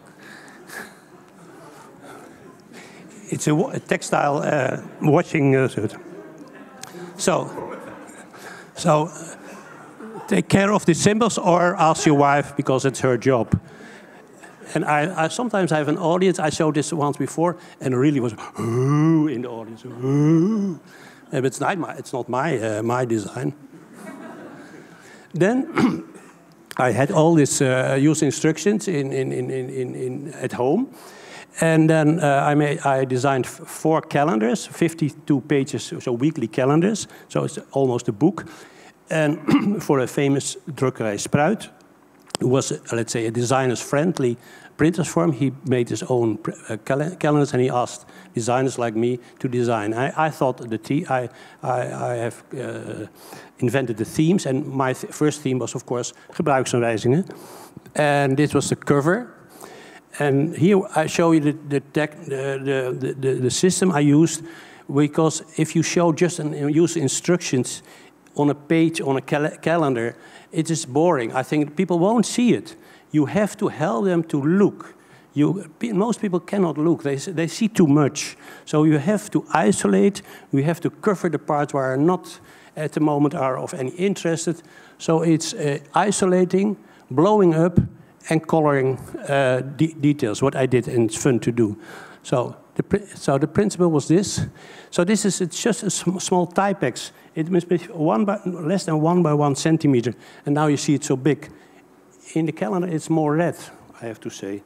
It's a, a textile uh, washing uh, suit. So, so. Take care of the symbols or ask your wife because it's her job. and I, I sometimes have an audience. I showed this once before, and it really was ooh in the audience. Ooh. But it's not my, it's not my, uh, my design. Then I had all these uh, use instructions in, in, in, in, in, at home. And then uh, I, made, I designed four calendars, fifty-two pages, so weekly calendars. So it's almost a book. And for a famous drukkerij Spruit, who was, uh, let's say, a designer's-friendly printers firm, he made his own uh, cal calendars, and he asked designers like me to design. I, I thought the the I, I, I have uh, invented the themes, and my th first theme was, of course, gebruiksaanwijzingen. And this was the cover. And here I show you the, the, tech, the, the, the, the system I used, because if you show just an, use instructions on a page, on a cal calendar, it is boring. I think people won't see it. You have to help them to look. You, most people cannot look. They, they see too much. So you have to isolate. You have to cover the parts where are not at the moment are of any interest. So it's uh, isolating, blowing up, and coloring uh, de details, what I did, and it's fun to do. So the, so the principle was this. So this is it's just a sm small Typex. It must be one by, less than one by one centimeter, and now you see it so big. In the calendar, it's more red, I have to say.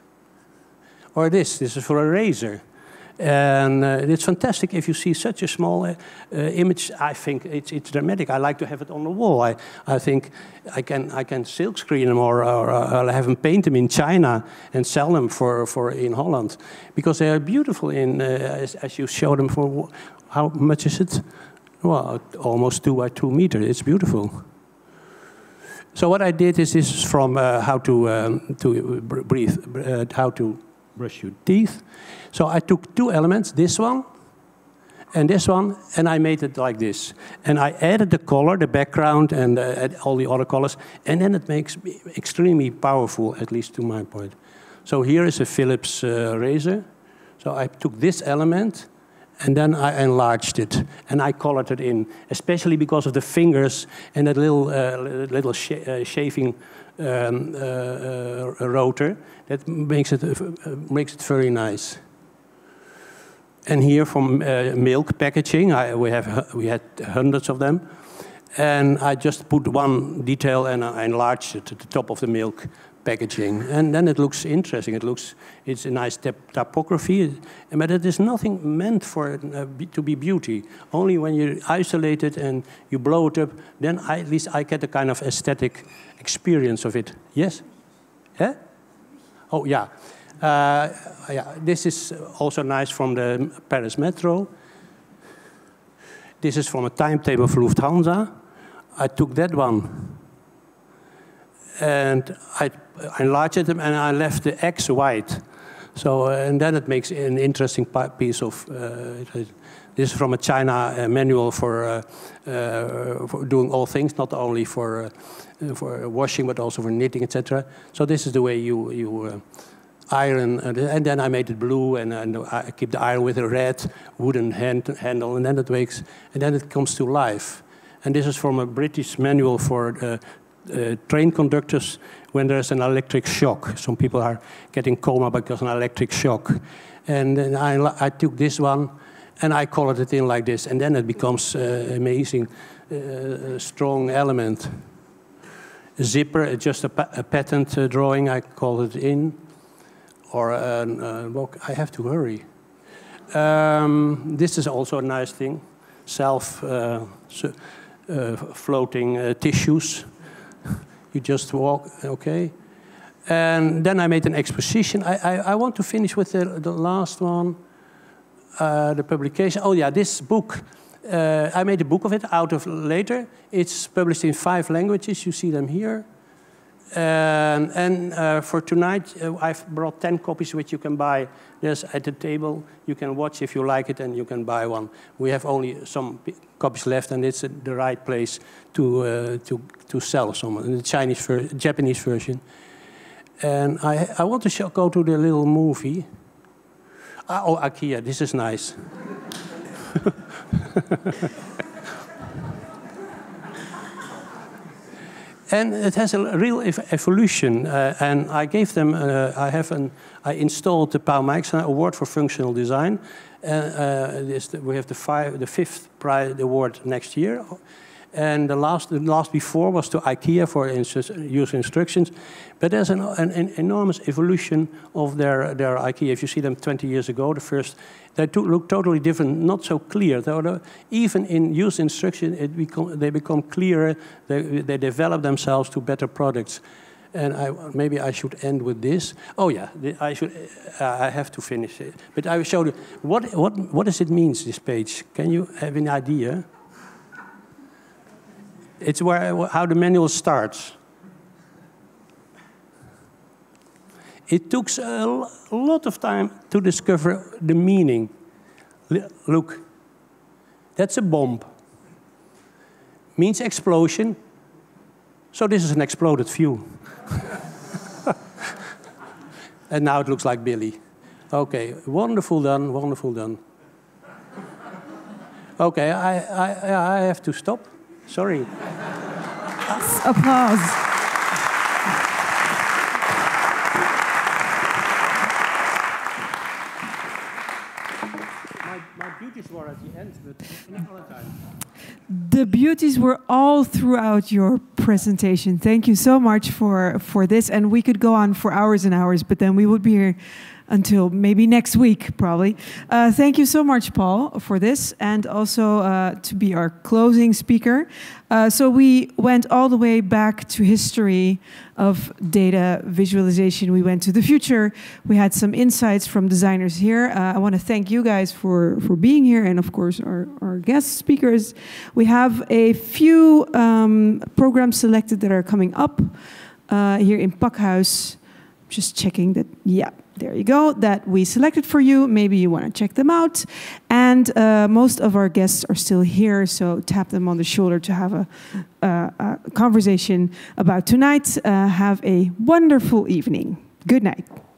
Or this, this is for a razor. And uh, it's fantastic if you see such a small uh, uh, image. I think it's, it's dramatic. I like to have it on the wall. I, I think I can, I can silk screen them or, or, or have them paint them in China and sell them for, for in Holland. Because they are beautiful in, uh, as, as you show them for, how much is it? Well, almost two by two meters. It's beautiful. So what I did is this is from uh, how to, um, to breathe, uh, how to brush your teeth. So I took two elements, this one and this one, and I made it like this. And I added the color, the background, and uh, all the other colors, and then it makes me extremely powerful, at least to my point. So here is a Philips uh, razor. So I took this element, and then I enlarged it, and I colored it in, especially because of the fingers and that little, uh, little sh uh, shaving um, uh, uh, rotor. That makes it, uh, makes it very nice. And here from uh, milk packaging, I, we, have, we had hundreds of them. And I just put one detail and I enlarged it at the top of the milk packaging. And then it looks interesting. It looks, it's a nice typography. But it is nothing meant for it uh, to be beauty. Only when you isolate it and you blow it up, then I, at least I get a kind of aesthetic experience of it. Yes? Yeah? Oh, yeah. Uh, yeah. This is also nice from the Paris Metro. This is from a timetable for Lufthansa. I took that one and I enlarged it and I left the X white. So, uh, and then it makes an interesting piece of, uh, this is from a China uh, manual for, uh, uh, for doing all things, not only for, uh, for washing, but also for knitting, et cetera. So this is the way you, you uh, iron, uh, and then I made it blue, and, and I keep the iron with a red wooden hand, handle, and then it makes, and then it comes to life. And this is from a British manual for uh, uh, train conductors when there's an electric shock. Some people are getting coma because of an electric shock. And then I, I took this one, and I colored it in like this, and then it becomes uh, amazing, uh, strong element. A zipper, just a, pa a patent uh, drawing, I call it in. Or uh, uh, well, I have to hurry. Um, this is also a nice thing. Self uh, so, uh, floating uh, tissues. You just walk, okay. And then I made an exposition. I, I, I want to finish with the, the last one, uh, the publication. Oh yeah, this book. Uh, I made a book of it out of later. It's published in five languages. You see them here. Um, and uh, for tonight, uh, I've brought ten copies which you can buy. There's at the table. You can watch if you like it, and you can buy one. We have only some copies left, and it's uh, the right place to uh, to to sell some. The Chinese, ver Japanese version. And I I want to show, go to the little movie. Ah, oh, IKEA. This is nice. And it has a real ev evolution. Uh, and I gave them, uh, I have an, I installed the Paul Mijkstra Award for Functional Design. Uh, uh, this, we have the, five, the fifth prize award next year. And the last, the last before was to IKEA for user instructions. But there's an, an, an enormous evolution of their, their IKEA. If you see them twenty years ago, the first, they to, look totally different, not so clear. Though, even in user instruction, it become, they become clearer. They, they develop themselves to better products. And I, maybe I should end with this. Oh yeah, I should. Uh, I have to finish it. But I will show you what what what does it mean? This page. Can you have an idea? It's where how the manual starts. It took a lot of time to discover the meaning. Look, that's a bomb. Means explosion. So this is an exploded view. And now it looks like Billy. Okay, wonderful done, wonderful done. Okay, I, I, I have to stop. Sorry. Applause. My, my beauties were at the end, but another time. The beauties were all throughout your presentation. Thank you so much for, for this. And we could go on for hours and hours, but then we would be here until maybe next week, probably. Uh, thank you so much, Paul, for this, and also uh, to be our closing speaker. Uh, so we went all the way back to history of data visualization. We went to the future. We had some insights from designers here. Uh, I want to thank you guys for, for being here, and of course our, our guest speakers. We have a few um, programs selected that are coming up uh, here in Pakhuis. Just checking that, yeah. There you go, that we selected for you. Maybe you want to check them out. And uh, most of our guests are still here, so tap them on the shoulder to have a, uh, a conversation about tonight. Uh, have a wonderful evening. Good night.